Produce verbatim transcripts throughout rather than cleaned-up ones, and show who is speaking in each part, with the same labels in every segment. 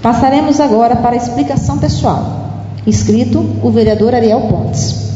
Speaker 1: Passaremos agora para a explicação pessoal. Inscrito, o vereador Ariel Pontes.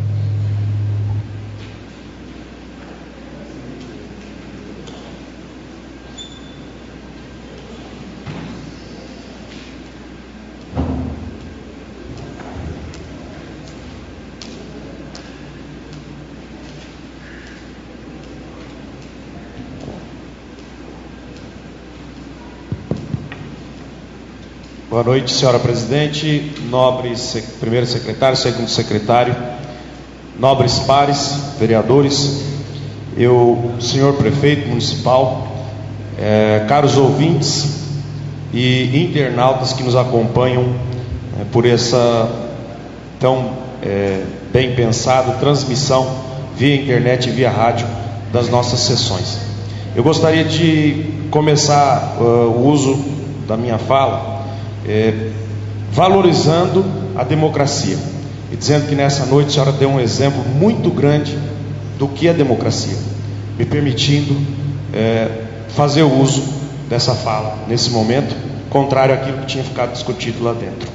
Speaker 2: Boa noite, senhora presidente, nobres primeiro secretário, segundo secretário, nobres pares, vereadores, eu, senhor prefeito municipal, é, caros ouvintes e internautas que nos acompanham é, por essa tão é, bem pensada transmissão via internet e via rádio das nossas sessões. Eu gostaria de começar uh, o uso da minha fala É, valorizando a democracia e dizendo que nessa noite a senhora deu um exemplo muito grande do que é democracia, me permitindo é, fazer o uso dessa fala nesse momento, contrário àquilo que tinha ficado discutido lá dentro.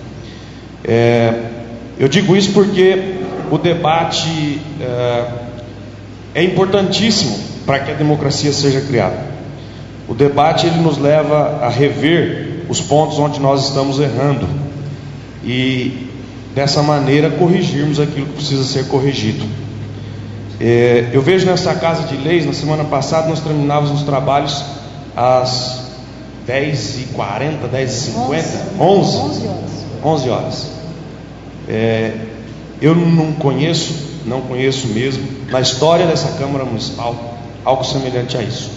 Speaker 2: É, eu digo isso porque o debate é, é importantíssimo para que a democracia seja criada. O debate ele nos leva a rever os pontos onde nós estamos errando e dessa maneira corrigirmos aquilo que precisa ser corrigido. É, eu vejo nessa Casa de Leis, na semana passada nós terminávamos os trabalhos às dez e quarenta, dez e cinquenta, onze, onze horas. É, eu não conheço, não conheço mesmo, na história dessa Câmara Municipal, algo semelhante a isso.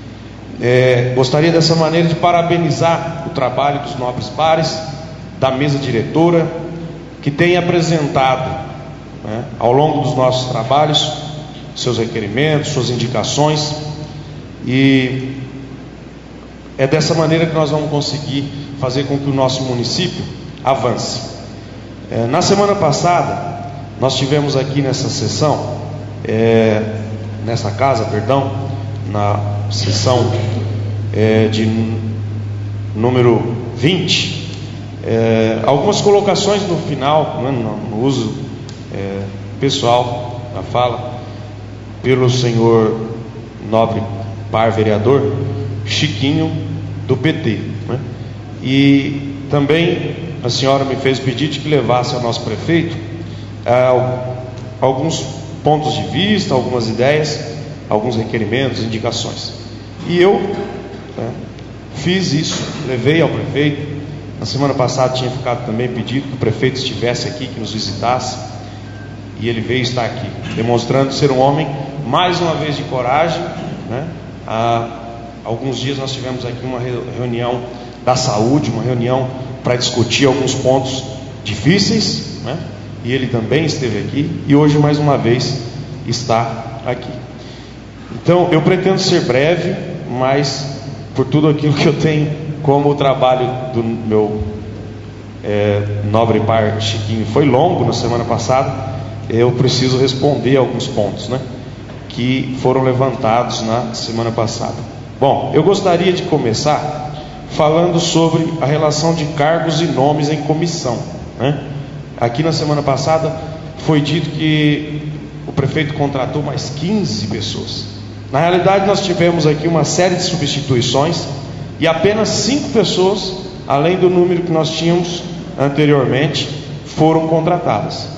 Speaker 2: É, gostaria dessa maneira de parabenizar o trabalho dos nobres pares, da mesa diretora, que tem apresentado, né, ao longo dos nossos trabalhos, seus requerimentos, suas indicações, e é dessa maneira que nós vamos conseguir fazer com que o nosso município avance. É, na semana passada, nós tivemos aqui nessa sessão, é, nessa casa, perdão, na sessão é, de número vinte, é, algumas colocações no final, né, no, no uso é, pessoal da fala, pelo senhor nobre par vereador Chiquinho, do P T, né? E também a senhora me fez pedir de que levasse ao nosso prefeito é, alguns pontos de vista, algumas ideias, alguns requerimentos, indicações. E eu né, fiz isso, levei ao prefeito. Na semana passada tinha ficado também pedido que o prefeito estivesse aqui, que nos visitasse, e ele veio estar aqui, demonstrando ser um homem, mais uma vez, de coragem, né? Há alguns dias nós tivemos aqui uma reunião da saúde, uma reunião para discutir alguns pontos difíceis, né? E ele também esteve aqui, e hoje mais uma vez está aqui. Então eu pretendo ser breve, mas por tudo aquilo que eu tenho, como o trabalho do meu é, nobre par Chiquinho foi longo na semana passada, eu preciso responder alguns pontos, né, que foram levantados na semana passada. Bom, eu gostaria de começar falando sobre a relação de cargos e nomes em comissão, né? Aqui na semana passada foi dito que o prefeito contratou mais quinze pessoas. Na realidade nós tivemos aqui uma série de substituições e apenas cinco pessoas, além do número que nós tínhamos anteriormente, foram contratadas.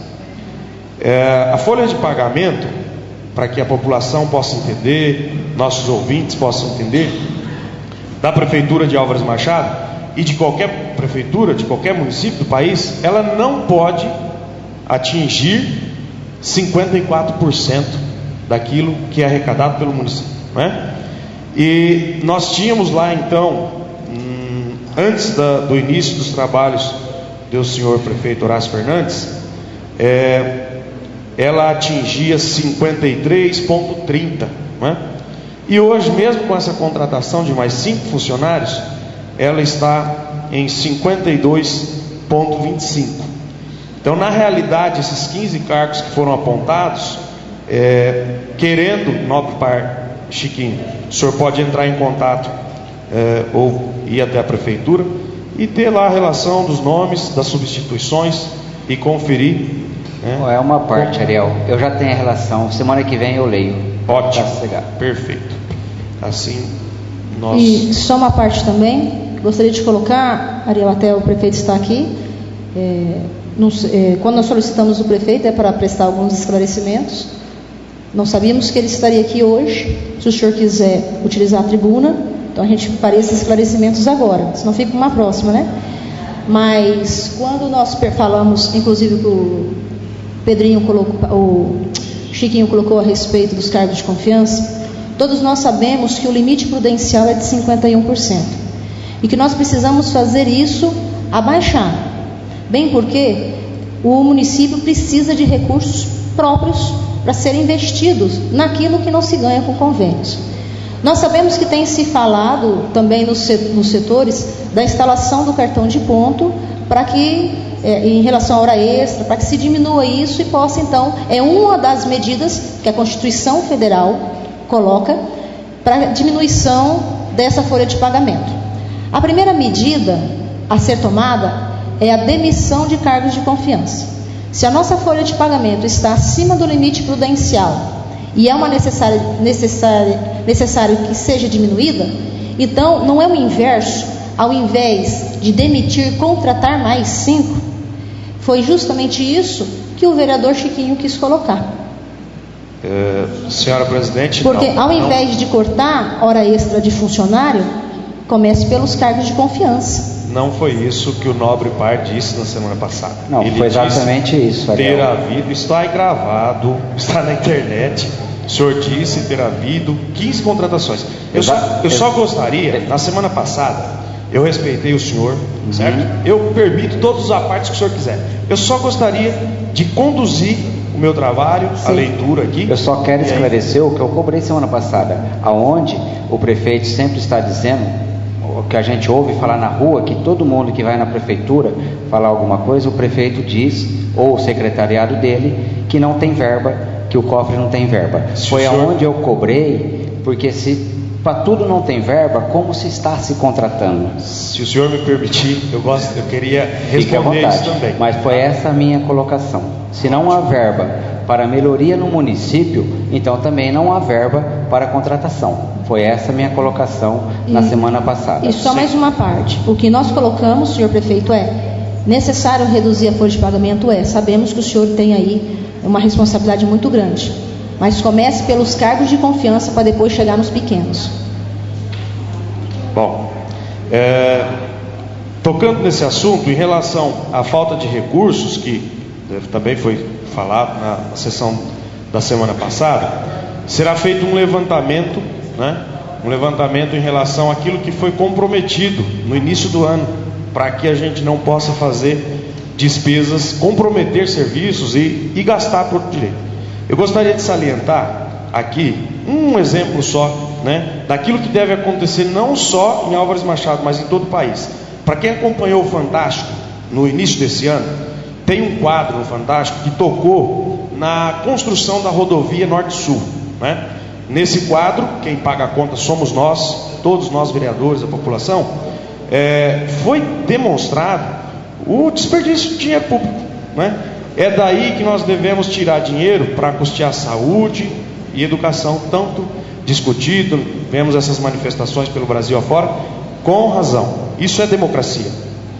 Speaker 2: É, a folha de pagamento, para que a população possa entender, nossos ouvintes possam entender, da prefeitura de Álvares Machado e de qualquer prefeitura, de qualquer município do país, ela não pode atingir cinquenta e quatro por cento daquilo que é arrecadado pelo município, né? E nós tínhamos lá então, hum, antes da, do início dos trabalhos do senhor prefeito Horácio Fernandes, é, ela atingia cinquenta e três vírgula trinta, né? E hoje, mesmo com essa contratação de mais cinco funcionários, ela está em cinquenta e dois vírgula vinte e cinco. Então, na realidade, esses quinze cargos que foram apontados, é, querendo, nobre par Chiquinho, o senhor pode entrar em contato é, ou ir até a prefeitura e ter lá a relação dos nomes, das substituições e conferir. Né?
Speaker 3: É uma parte, Ariel. Eu já tenho a relação. Semana que vem eu leio.
Speaker 2: Ótimo. Perfeito. Assim, nós...
Speaker 1: E só uma parte também, gostaria de colocar, Ariel, até o prefeito está aqui. É, nos, é, quando nós solicitamos o prefeito é para prestar alguns esclarecimentos. Não sabíamos que ele estaria aqui hoje. Se o senhor quiser utilizar a tribuna, então a gente faria esses esclarecimentos agora, senão fica uma próxima, né? Mas quando nós falamos, inclusive que o Pedrinho colocou, o Chiquinho colocou a respeito dos cargos de confiança, todos nós sabemos que o limite prudencial é de cinquenta e um por cento e que nós precisamos fazer isso abaixar, bem porque o município precisa de recursos próprios para serem investidos naquilo que não se ganha com convênios. Nós sabemos que tem se falado também nos setores da instalação do cartão de ponto para que, é, em relação à hora extra, para que se diminua isso e possa então, é uma das medidas que a Constituição Federal coloca para diminuição dessa folha de pagamento. A primeira medida a ser tomada é a demissão de cargos de confiança. Se a nossa folha de pagamento está acima do limite prudencial e é uma necessária, necessária, necessário que seja diminuída, então não é o inverso, ao invés de demitir, contratar mais cinco, foi justamente isso que o vereador Chiquinho quis colocar.
Speaker 2: É, senhora presidente,
Speaker 1: porque
Speaker 2: não,
Speaker 1: ao invés
Speaker 2: não...
Speaker 1: de cortar hora extra de funcionário, comece pelos cargos de confiança.
Speaker 2: Não foi isso que o nobre par disse na semana passada.
Speaker 3: Não,
Speaker 2: Ele
Speaker 3: foi exatamente isso.
Speaker 2: Ter havido, está aí gravado, está na internet. O senhor disse ter havido quinze contratações. Eu só, eu só gostaria, na semana passada, eu respeitei o senhor, uhum. certo? Eu permito todos os apartes que o senhor quiser. Eu só gostaria de conduzir o meu trabalho, Sim. a leitura aqui.
Speaker 3: Eu só quero esclarecer o que eu cobrei semana passada, aonde o prefeito sempre está dizendo, o que a gente ouve falar na rua, que todo mundo que vai na prefeitura falar alguma coisa, o prefeito diz, ou o secretariado dele, que não tem verba, que o cofre não tem verba. Se Foi senhor... aonde eu cobrei, porque se para tudo não tem verba, como se está se contratando?
Speaker 2: Se o senhor me permitir, eu gosto, eu queria responder isso também.
Speaker 3: Mas foi essa a minha colocação. Se não há verba para melhoria no município, então também não há verba para contratação. Foi essa a minha colocação e, na semana passada.
Speaker 1: E só Sim. mais uma parte. O que nós colocamos, senhor prefeito, é necessário reduzir a folha de pagamento? É. Sabemos que o senhor tem aí uma responsabilidade muito grande. Mas comece pelos cargos de confiança para depois chegar nos pequenos.
Speaker 2: Bom, é, tocando nesse assunto, em relação à falta de recursos, que também foi falado na, na sessão da semana passada, será feito um levantamento, né, um levantamento em relação àquilo que foi comprometido no início do ano, para que a gente não possa fazer despesas, comprometer serviços e, e gastar por direito. Eu gostaria de salientar aqui um exemplo só, né, daquilo que deve acontecer não só em Álvares Machado, mas em todo o país. Para quem acompanhou o Fantástico no início desse ano, tem um quadro no Fantástico que tocou na construção da rodovia Norte-Sul, né? Nesse quadro, quem paga a conta somos nós, todos nós vereadores, a população. É, foi demonstrado o desperdício de dinheiro público, né? É daí que nós devemos tirar dinheiro para custear saúde e educação, tanto discutido, vemos essas manifestações pelo Brasil afora, com razão. Isso é democracia.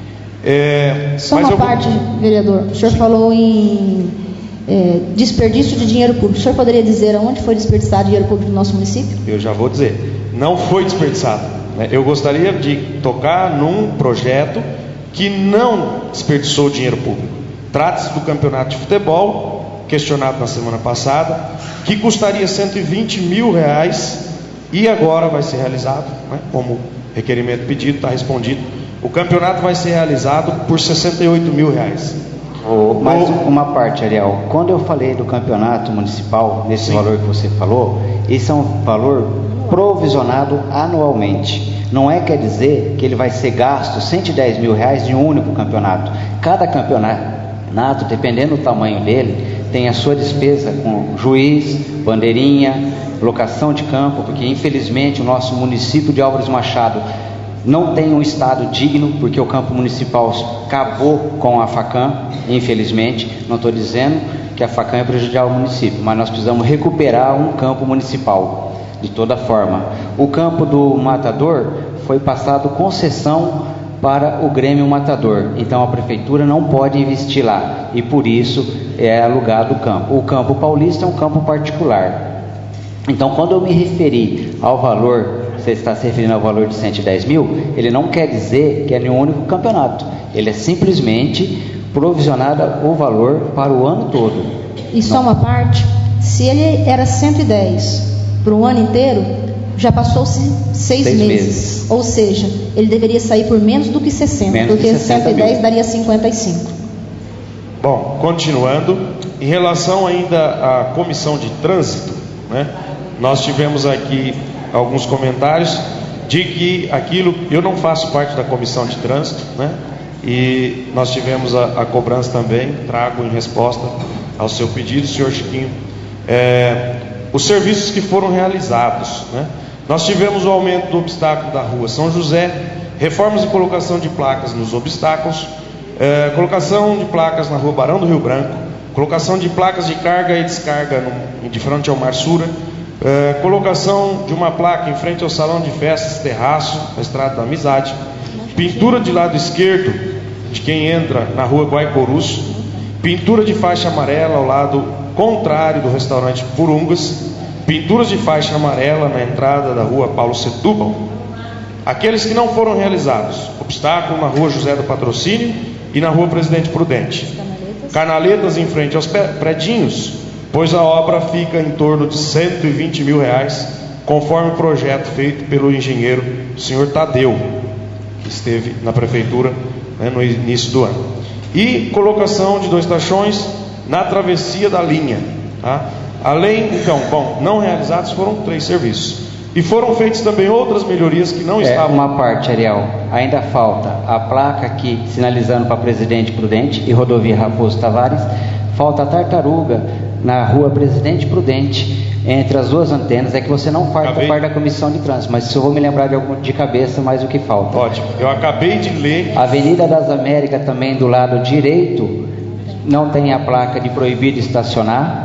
Speaker 2: É,
Speaker 1: Só
Speaker 2: mas
Speaker 1: uma
Speaker 2: eu...
Speaker 1: parte, vereador. O senhor Sim. falou em é, desperdício de dinheiro público. O senhor poderia dizer aonde foi desperdiçado dinheiro público no nosso município?
Speaker 2: Eu já vou dizer. Não foi desperdiçado, né? Eu gostaria de tocar num projeto que não desperdiçou dinheiro público. Trata-se do campeonato de futebol, questionado na semana passada, que custaria cento e vinte mil reais e agora vai ser realizado, né, como requerimento pedido, está respondido. O campeonato vai ser realizado por sessenta e oito mil reais.
Speaker 3: Oh, mais oh. uma parte, Ariel. Quando eu falei do campeonato municipal, nesse Sim. valor que você falou, esse é um valor provisionado anualmente. Não é quer dizer que ele vai ser gasto cento e dez mil reais de um único campeonato. Cada campeonato, dependendo do tamanho dele, tem a sua despesa com juiz, bandeirinha, locação de campo, porque infelizmente o nosso município de Álvares Machado não tem um estado digno, porque o campo municipal acabou com a Facam, infelizmente. Não estou dizendo que a Facam é prejudicial ao município, mas nós precisamos recuperar um campo municipal, de toda forma. O campo do Matador foi passado concessão para o Grêmio Matador, então a prefeitura não pode investir lá, e por isso é alugado o campo. O campo paulista é um campo particular. Então, quando eu me referi ao valor, você está se referindo ao valor de cento e dez mil, ele não quer dizer que é nenhum único campeonato, ele é simplesmente provisionado o valor para o ano todo.
Speaker 1: E só uma parte, se ele era cento e dez para o ano inteiro, já passou-se seis, seis meses. meses. Ou seja, ele deveria sair por menos do que sessenta, menos porque cento e dez mil. Daria cinquenta e cinco.
Speaker 2: Bom, continuando, em relação ainda à comissão de trânsito, né, nós tivemos aqui alguns comentários de que aquilo, eu não faço parte da comissão de trânsito, né, e nós tivemos a, a cobrança também, trago em resposta ao seu pedido, senhor Chiquinho, é, os serviços que foram realizados, né? Nós tivemos o aumento do obstáculo da rua São José, reformas e colocação de placas nos obstáculos, é, colocação de placas na rua Barão do Rio Branco, colocação de placas de carga e descarga no, de frente ao Mar Sura, é, colocação de uma placa em frente ao salão de festas Terraço, na Estrada da Amizade, pintura de lado esquerdo de quem entra na rua Guaicorus, pintura de faixa amarela ao lado contrário do restaurante Purungas, pinturas de faixa amarela na entrada da rua Paulo Setúbal. Aqueles que não foram realizados: obstáculo na rua José do Patrocínio e na rua Presidente Prudente, canaletas, canaletas em frente aos predinhos, pois a obra fica em torno de cento e vinte mil reais, conforme o projeto feito pelo engenheiro senhor Tadeu, que esteve na prefeitura, né, no início do ano. E colocação de dois tachões na travessia da linha, tá? Além, então, bom, não realizados foram três serviços. E foram feitas também outras melhorias que não
Speaker 3: é,
Speaker 2: estavam...
Speaker 3: Uma parte, Ariel, ainda falta a placa aqui sinalizando para Presidente Prudente e rodovia Raposo Tavares. Falta a tartaruga na rua Presidente Prudente, entre as duas antenas. É que você não faz parte da comissão de trânsito, mas se eu vou me lembrar de, algum, de cabeça mais o que falta.
Speaker 2: Ótimo, eu acabei de ler...
Speaker 3: Avenida das Américas também do lado direito, não tem a placa de proibido estacionar.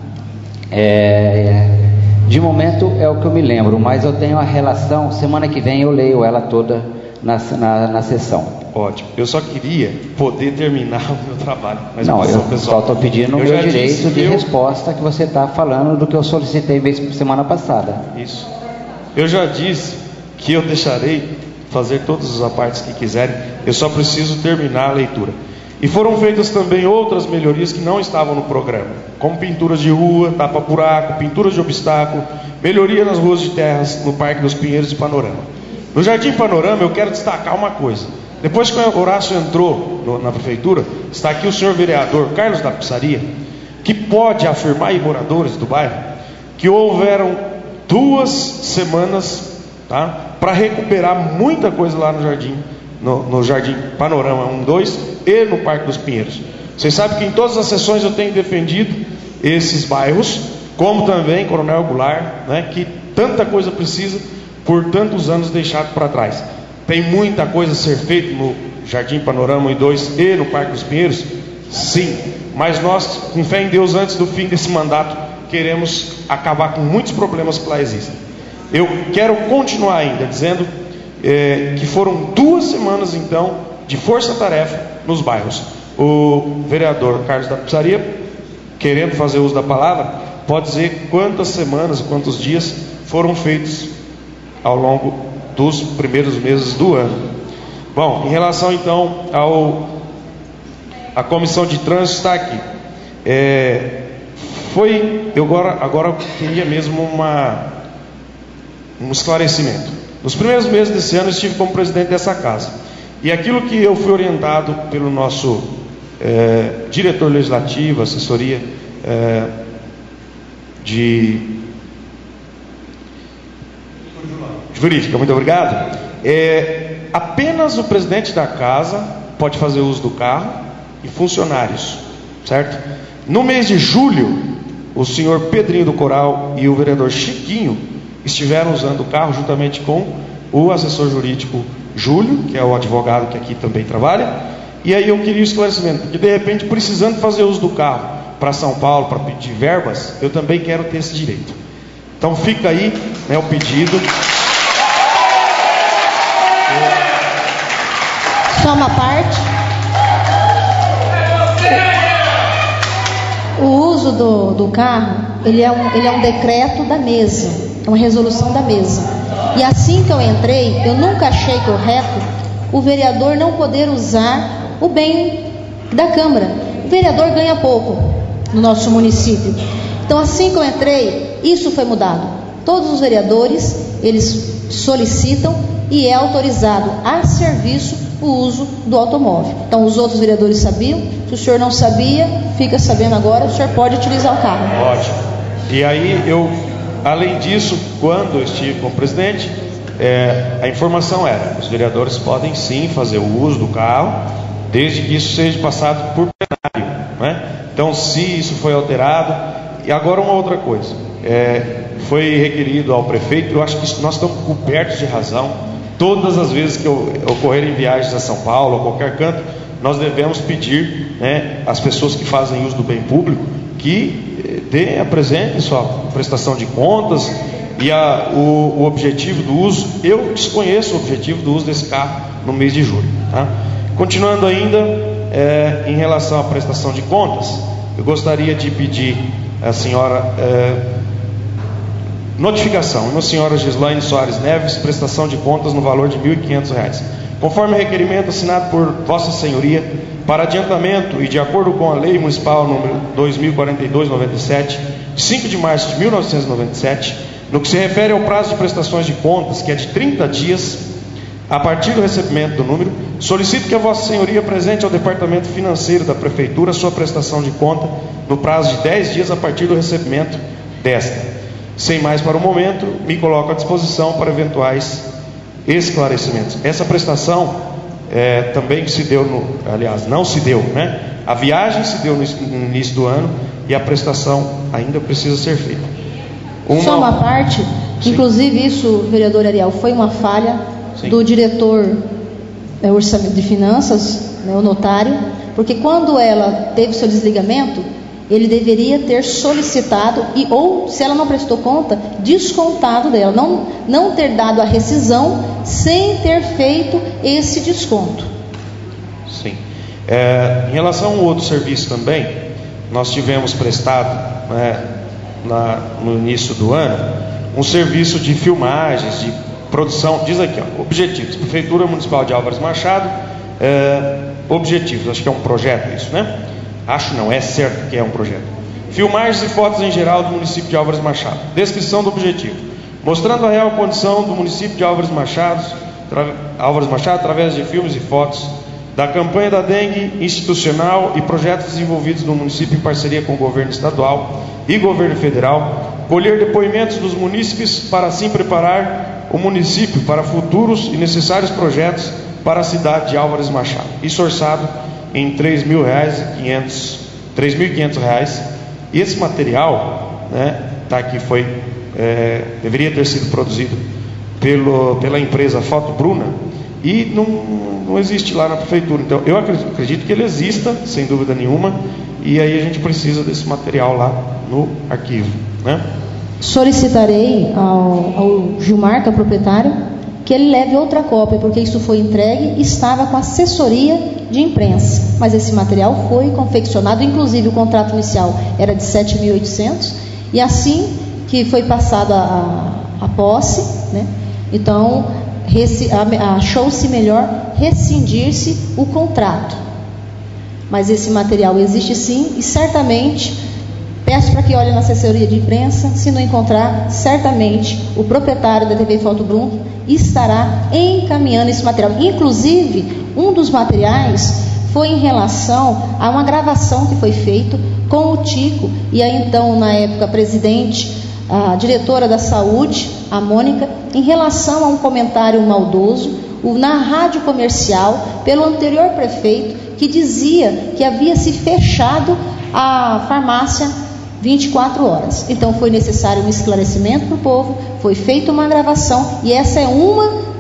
Speaker 3: É, de momento é o que eu me lembro, mas eu tenho a relação, semana que vem eu leio ela toda na, na, na sessão.
Speaker 2: Ótimo, eu só queria poder terminar o meu trabalho. Mas
Speaker 3: não, eu só estou pedindo o meu direito de eu... resposta, que você está falando do que eu solicitei semana passada.
Speaker 2: Isso, eu já disse que eu deixarei fazer todas as partes que quiserem, eu só preciso terminar a leitura. E foram feitas também outras melhorias que não estavam no programa, como pinturas de rua, tapa-buraco, pinturas de obstáculo, melhoria nas ruas de terras, no Parque dos Pinheiros e Panorama. No Jardim Panorama eu quero destacar uma coisa. Depois que o Horácio entrou no, na prefeitura, está aqui o senhor vereador Carlos da Pizzaria, que pode afirmar, e moradores do bairro, que houveram duas semanas, tá, para recuperar muita coisa lá no Jardim No, no Jardim Panorama um, dois e no Parque dos Pinheiros. Vocês sabem que em todas as sessões eu tenho defendido esses bairros, como também Coronel Goulart, né, que tanta coisa precisa por tantos anos deixado para trás. Tem muita coisa a ser feita no Jardim Panorama um e dois e no Parque dos Pinheiros? Sim, mas nós, com fé em Deus, antes do fim desse mandato, queremos acabar com muitos problemas que lá existem. Eu quero continuar ainda dizendo É, que foram duas semanas então de força-tarefa nos bairros. O vereador Carlos da Pizzaria, querendo fazer uso da palavra, pode dizer quantas semanas, quantos dias foram feitos ao longo dos primeiros meses do ano. Bom, em relação então ao a comissão de trânsito está aqui. É, foi, eu agora, agora queria mesmo uma, um esclarecimento. Nos primeiros meses desse ano eu estive como presidente dessa casa, e aquilo que eu fui orientado pelo nosso é, diretor legislativo, assessoria é, de jurídica, muito obrigado, é, apenas o presidente da casa pode fazer uso do carro e funcionários, certo? No mês de julho, o senhor Pedrinho do Coral e o vereador Chiquinho estiveram usando o carro juntamente com o assessor jurídico Júlio, que é o advogado que aqui também trabalha, e aí eu queria o esclarecimento, porque de repente, precisando fazer uso do carro para São Paulo, para pedir verbas, eu também quero ter esse direito. Então fica aí, né, o pedido.
Speaker 1: Só uma parte. O uso do, do carro, ele é, um, ele é um decreto da mesa, é uma resolução da mesa. E assim que eu entrei, eu nunca achei correto o vereador não poder usar o bem da Câmara. O vereador ganha pouco no nosso município. Então, assim que eu entrei, isso foi mudado. Todos os vereadores, eles solicitam e é autorizado a serviço o uso do automóvel. Então, os outros vereadores sabiam. Se o senhor não sabia, fica sabendo agora, o senhor pode utilizar o carro.
Speaker 2: Ótimo. E aí, eu, além disso, quando eu estive com o presidente, é, a informação era: os vereadores podem sim fazer o uso do carro, desde que isso seja passado por plenário, né? Então, se isso foi alterado. E agora uma outra coisa, é, foi requerido ao prefeito, eu acho que nós estamos cobertos de razão. Todas as vezes que ocorrerem viagens a São Paulo ou qualquer canto, nós devemos pedir, né, às pessoas que fazem uso do bem público que dê, apresentem sua prestação de contas e a, o, o objetivo do uso. Eu desconheço o objetivo do uso desse carro no mês de julho, tá? Continuando ainda, é, em relação à prestação de contas, eu gostaria de pedir à senhora é, notificação, uma senhora Gislaine Soares Neves, prestação de contas no valor de mil e quinhentos reais, conforme requerimento assinado por Vossa Senhoria, para adiantamento e de acordo com a Lei Municipal número dois mil e quarenta e dois noventa e sete, de cinco de março de mil novecentos e noventa e sete, no que se refere ao prazo de prestações de contas, que é de trinta dias, a partir do recebimento do número, solicito que a Vossa Senhoria apresente ao Departamento Financeiro da Prefeitura sua prestação de conta no prazo de dez dias a partir do recebimento desta. Sem mais para o momento, me coloco à disposição para eventuais esclarecimentos. Essa prestação é, também se deu, no, aliás, não se deu, né? A viagem se deu no, no início do ano e a prestação ainda precisa ser feita.
Speaker 1: Uma... Só uma parte, Sim. Inclusive isso, vereador Ariel, foi uma falha Sim. do diretor é, orçamento de finanças, né, o notário, porque quando ela teve seu desligamento, ele deveria ter solicitado e, ou, se ela não prestou conta, descontado dela, não, não ter dado a rescisão sem ter feito esse desconto.
Speaker 2: Sim. É, em relação a um outro serviço também, nós tivemos prestado, né, na, no início do ano, um serviço de filmagens, de produção, diz aqui, ó, objetivos, Prefeitura Municipal de Álvares Machado, é, objetivos, acho que é um projeto isso, né? Acho não, é certo que é um projeto. Filmagens e fotos em geral do município de Álvares Machado. Descrição do objetivo: mostrando a real condição do município de Álvares Machado, tra... Álvares Machado através de filmes e fotos da campanha da dengue institucional e projetos desenvolvidos no município em parceria com o governo estadual e governo federal. Colher depoimentos dos munícipes para assim preparar o município para futuros e necessários projetos para a cidade de Álvares Machado. Isso orçado em três mil reais e quinhentos, três mil e quinhentos reais. E esse material, né, tá aqui, foi, é, deveria ter sido produzido pelo, pela empresa Foto Bruna e não, não existe lá na prefeitura. Então eu acredito, acredito que ele exista, sem dúvida nenhuma, e aí a gente precisa desse material lá no arquivo, né?
Speaker 1: Solicitarei ao, ao Gilmar, que é o proprietário, que ele leve outra cópia, porque isso foi entregue e estava com assessoria de imprensa, mas esse material foi confeccionado, inclusive o contrato inicial era de sete mil e oitocentos, e assim que foi passada a, a posse, né, então achou-se melhor rescindir-se o contrato, mas esse material existe sim, e certamente peço para que olhe na assessoria de imprensa. Se não encontrar, certamente o proprietário da T V Foto Bruno estará encaminhando esse material. Inclusive, um dos materiais foi em relação a uma gravação que foi feita com o Tico e a então, na época, presidente, a diretora da saúde, a Mônica, em relação a um comentário maldoso na rádio comercial pelo anterior prefeito, que dizia que havia se fechado a farmácia vinte e quatro horas. Então foi necessário um esclarecimento para o povo, foi feita uma gravação, e essa é uma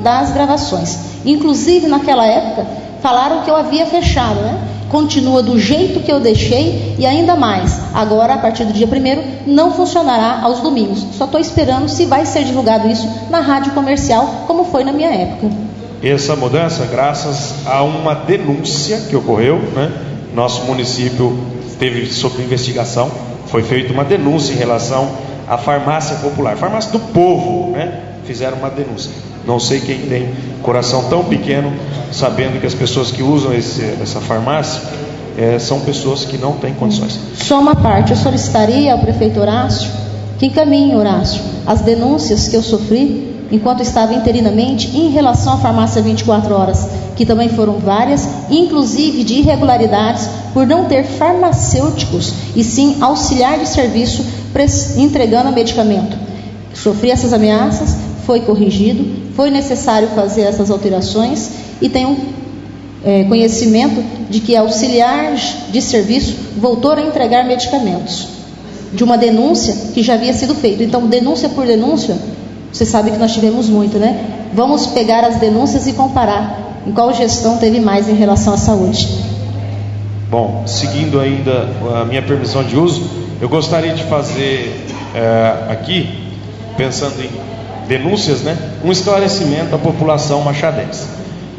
Speaker 1: das gravações. Inclusive, naquela época, falaram que eu havia fechado, né? Continua do jeito que eu deixei e ainda mais. Agora, a partir do dia primeiro, não funcionará aos domingos. Só estou esperando se vai ser divulgado isso na rádio comercial, como foi na minha época.
Speaker 2: Essa mudança, graças a uma denúncia que ocorreu, né? Nosso município teve sob investigação, foi feita uma denúncia em relação à farmácia popular, farmácia do povo, né? Fizeram uma denúncia. Não sei quem tem coração tão pequeno, sabendo que as pessoas que usam esse, essa farmácia é, são pessoas que não têm condições.
Speaker 1: Só uma parte, eu solicitaria ao prefeito Horácio que encaminhe, Horácio, as denúncias que eu sofri enquanto estava interinamente em relação à farmácia vinte e quatro horas, que também foram várias, inclusive de irregularidades por não ter farmacêuticos e sim auxiliar de serviço entregando medicamento. Sofri essas ameaças, foi corrigido, foi necessário fazer essas alterações e tenho é, conhecimento de que auxiliar de serviço voltou a entregar medicamentos de uma denúncia que já havia sido feita. Então, denúncia por denúncia, você sabe que nós tivemos muito, né? Vamos pegar as denúncias e comparar em qual gestão teve mais em relação à saúde.
Speaker 2: Bom, seguindo ainda a minha permissão de uso, eu gostaria de fazer é, aqui, pensando em denúncias, né, um esclarecimento à população machadense.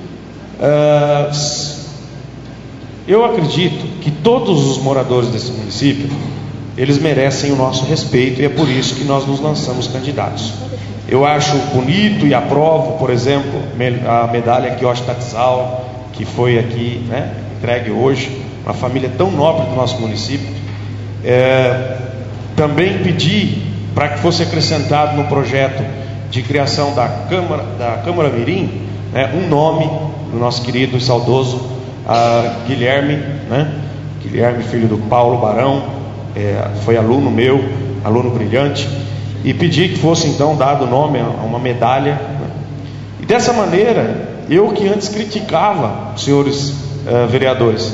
Speaker 2: É, eu acredito que todos os moradores desse município, eles merecem o nosso respeito e é por isso que nós nos lançamos candidatos. Eu acho bonito e aprovo, por exemplo, a medalha Kiosh Taxal, que foi aqui, né, entregue hoje, uma família tão nobre do nosso município. É, também pedi para que fosse acrescentado no projeto de criação da Câmara, da Câmara Mirim, né, um nome do nosso querido e saudoso uh, Guilherme, né, Guilherme, filho do Paulo Barão, é, foi aluno meu, aluno brilhante, e pedi que fosse então dado o nome a uma medalha, né? E dessa maneira, eu que antes criticava, senhores uh, vereadores,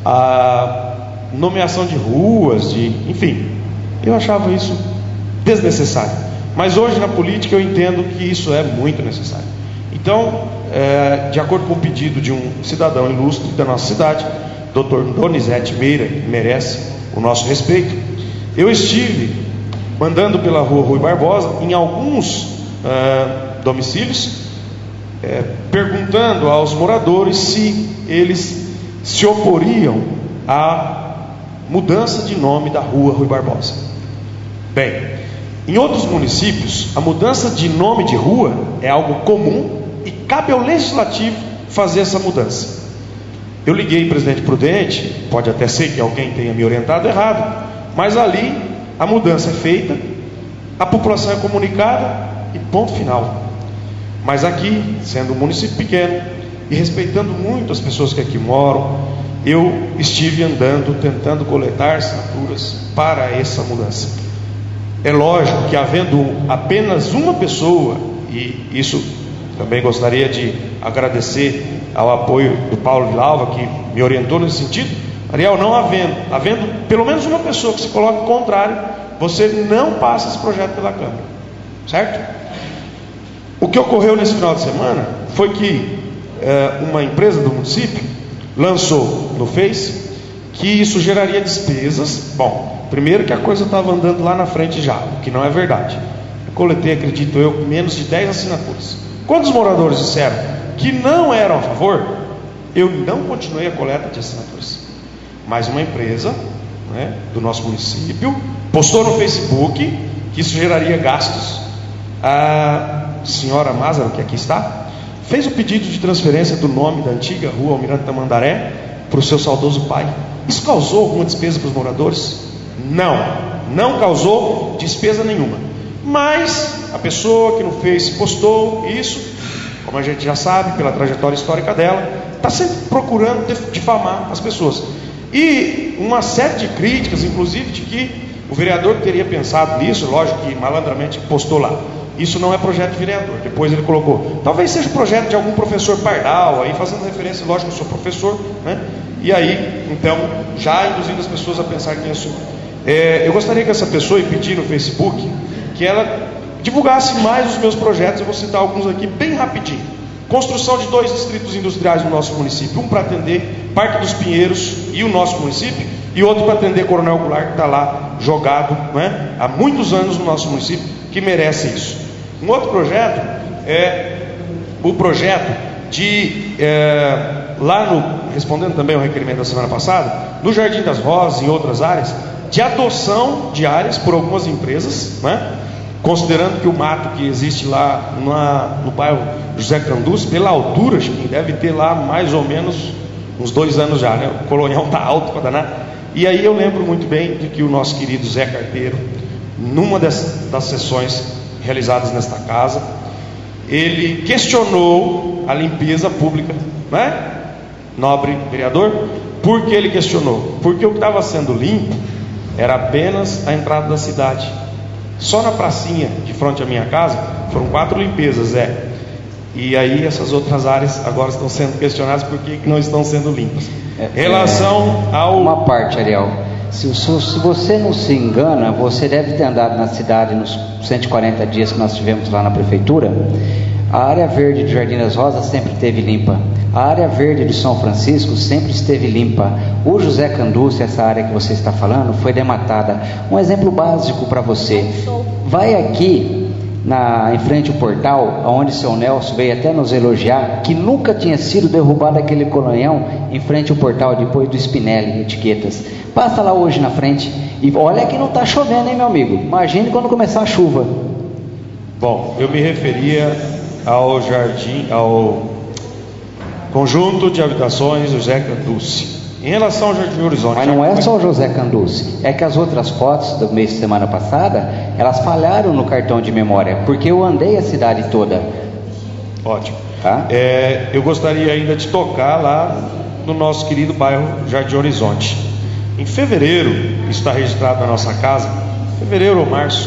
Speaker 2: a nomeação de ruas, de, enfim, eu achava isso desnecessário. Mas hoje na política eu entendo que isso é muito necessário. Então, é, de acordo com o pedido de um cidadão ilustre da nossa cidade, doutor Donizete Meira, que merece o nosso respeito, eu estive andando pela rua Rui Barbosa, em alguns é, domicílios, é, perguntando aos moradores se eles se oporiam à mudança de nome da rua Rui Barbosa. Bem, em outros municípios, a mudança de nome de rua é algo comum e cabe ao legislativo fazer essa mudança. Eu liguei, presidente Prudente, pode até ser que alguém tenha me orientado errado, mas ali a mudança é feita, a população é comunicada e ponto final. Mas aqui, sendo um município pequeno e respeitando muito as pessoas que aqui moram, eu estive andando, tentando coletar assinaturas para essa mudança. É lógico que havendo apenas uma pessoa, e isso também gostaria de agradecer ao apoio do Paulo Vilalva, que me orientou nesse sentido. Ariel, não havendo, havendo pelo menos uma pessoa que se coloque contrário, você não passa esse projeto pela Câmara, certo? O que ocorreu nesse final de semana foi que é, uma empresa do município lançou no Face que isso geraria despesas. Bom, primeiro que a coisa estava andando lá na frente já, o que não é verdade. Eu coletei, acredito eu, menos de dez assinaturas. Quando os moradores disseram que não eram a favor, eu não continuei a coleta de assinaturas. Mas uma empresa, né, do nosso município postou no Facebook que isso geraria gastos. A senhora Mázaro, que aqui está, fez o pedido de transferência do nome da antiga rua Almirante Tamandaré para o seu saudoso pai. Isso causou alguma despesa para os moradores? Não, não causou despesa nenhuma. Mas a pessoa que no Face postou isso, como a gente já sabe pela trajetória histórica dela, está sempre procurando difamar as pessoas. E uma série de críticas, inclusive de que o vereador teria pensado nisso, lógico que malandramente postou lá. Isso não é projeto de vereador. Depois ele colocou, talvez seja projeto de algum professor pardal, aí fazendo referência, lógico, eu sou professor, né? E aí, então, já induzindo as pessoas a pensar que é isso. É, eu gostaria que essa pessoa, e pedir no Facebook, que ela divulgasse mais os meus projetos. Eu vou citar alguns aqui bem rapidinho. Construção de dois distritos industriais no nosso município, um para atender Parque dos Pinheiros e o nosso município, e outro para atender Coronel Goulart, que está lá jogado, né, há muitos anos no nosso município, que merece isso. Um outro projeto é o projeto de, é, lá no, respondendo também ao requerimento da semana passada, no Jardim das Rosas e em outras áreas, de adoção de áreas por algumas empresas, né, considerando que o mato que existe lá na, no bairro José Canduce, pela altura, acho que deve ter lá mais ou menos uns dois anos já, né? O colonial está alto para danar. E aí eu lembro muito bem de que o nosso querido Zé Carteiro, numa das, das sessões realizadas nesta casa, ele questionou a limpeza pública, né? Nobre vereador, por que ele questionou? Porque o que estava sendo limpo era apenas a entrada da cidade. Só na pracinha de frente à minha casa foram quatro limpezas, é. E aí essas outras áreas agora estão sendo questionadas por que não estão sendo limpas.
Speaker 3: É,
Speaker 2: em relação
Speaker 3: é,
Speaker 2: ao...
Speaker 3: Uma parte, Ariel. Se, se, se você não se engana, você deve ter andado na cidade nos cento e quarenta dias que nós tivemos lá na prefeitura. A área verde do Jardim das Rosas sempre esteve limpa. A área verde de São Francisco sempre esteve limpa. O José Canduce, essa área que você está falando, foi dematada. Um exemplo básico para você. Vai aqui na, em frente ao portal, onde seu Nelson veio até nos elogiar, que nunca tinha sido derrubado aquele colonhão em frente ao portal, depois do Spinelli, etiquetas. Passa lá hoje na frente e olha que não está chovendo, hein, meu amigo? Imagine quando começar a chuva.
Speaker 2: Bom, eu me referia ao jardim, ao conjunto de habitações José Canduce. Em relação ao Jardim Horizonte...
Speaker 3: Mas não é só o José Canduce, é que as outras fotos do mês de semana passada, elas falharam no cartão de memória, porque eu andei a cidade toda.
Speaker 2: Ótimo.
Speaker 3: Tá?
Speaker 2: É, eu gostaria ainda de tocar lá no nosso querido bairro Jardim Horizonte. Em fevereiro, isso está registrado na nossa casa, fevereiro ou março,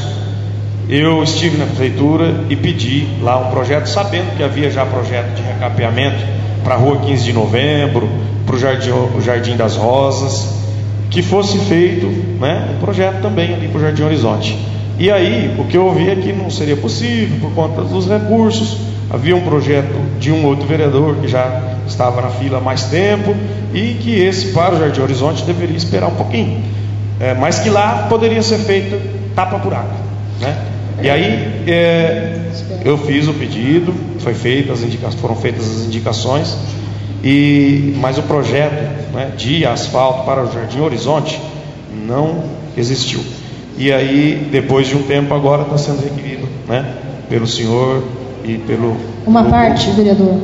Speaker 2: eu estive na prefeitura e pedi lá um projeto, sabendo que havia já projeto de recapeamento para a rua quinze de novembro, para o jardim, o Jardim das Rosas, que fosse feito, né, um projeto também ali para o Jardim Horizonte. E aí, o que eu ouvi é que não seria possível por conta dos recursos. Havia um projeto de um outro vereador que já estava na fila há mais tempo e que esse para o Jardim Horizonte deveria esperar um pouquinho, é, mas que lá poderia ser feito tapa-buraco, né? E aí é, eu fiz o pedido, foi feita as indicações, foram feitas as indicações, e, mas o projeto, né, de asfalto para o Jardim Horizonte não existiu. E aí, depois de um tempo, agora está sendo requerido, né, pelo senhor e pelo...
Speaker 1: Uma
Speaker 2: pelo
Speaker 1: parte, grupo. Vereador,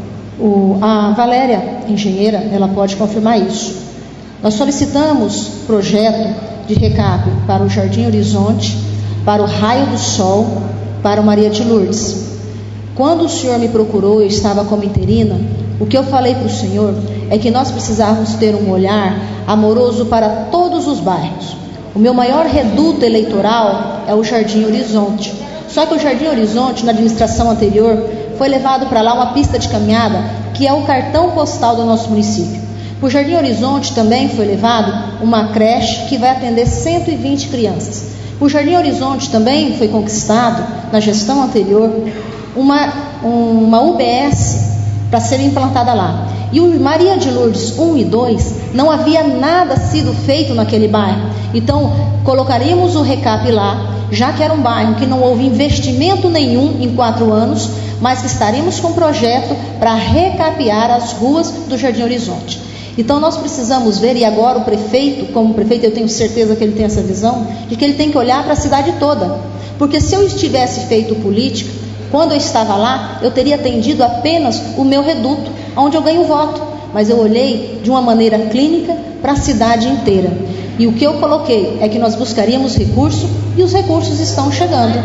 Speaker 1: o, a Valéria, engenheira, ela pode confirmar isso. Nós solicitamos projeto de recap para o Jardim Horizonte, para o Raio do Sol, para o Maria de Lourdes. Quando o senhor me procurou, eu estava como interina, o que eu falei para o senhor é que nós precisávamos ter um olhar amoroso para todos os bairros. O meu maior reduto eleitoral é o Jardim Horizonte. Só que o Jardim Horizonte, na administração anterior, foi levado para lá uma pista de caminhada, que é o cartão postal do nosso município. Para o Jardim Horizonte também foi levado uma creche que vai atender cento e vinte crianças. O Jardim Horizonte também foi conquistado, na gestão anterior, uma, uma U B S para ser implantada lá. E o Maria de Lourdes um e dois, não havia nada sido feito naquele bairro. Então, colocaríamos o recap lá, já que era um bairro que não houve investimento nenhum em quatro anos, mas que estaríamos com um projeto para recapear as ruas do Jardim Horizonte. Então nós precisamos ver, e agora o prefeito, como prefeito eu tenho certeza que ele tem essa visão, de que ele tem que olhar para a cidade toda. Porque se eu tivesse feito política, quando eu estava lá, eu teria atendido apenas o meu reduto, onde eu ganho voto. Mas eu olhei de uma maneira clínica para a cidade inteira. E o que eu coloquei é que nós buscaríamos recurso, e os recursos estão chegando.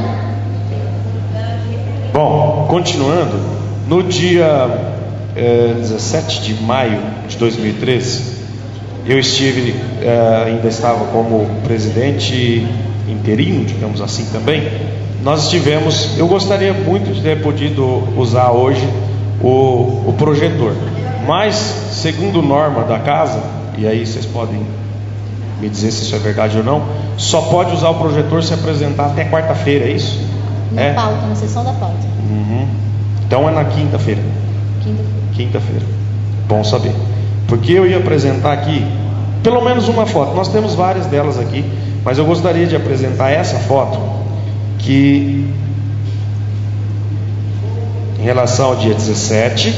Speaker 2: Bom, continuando, no dia... É, dezessete de maio de dois mil e treze, eu estive, é, ainda estava como presidente interino, digamos assim também. Nós estivemos, eu gostaria muito de ter podido usar hoje o, o projetor, mas segundo norma da casa, e aí vocês podem me dizer se isso é verdade ou não, só pode usar o projetor se apresentar até quarta-feira, é isso?
Speaker 1: Na
Speaker 2: é?
Speaker 1: pauta, na sessão da pauta.
Speaker 2: Uhum. Então é na quinta-feira.
Speaker 1: Quinta-feira.
Speaker 2: Quinta-feira. Bom saber. Porque eu ia apresentar aqui pelo menos uma foto. Nós temos várias delas aqui, mas eu gostaria de apresentar essa foto que, em relação ao dia dezessete,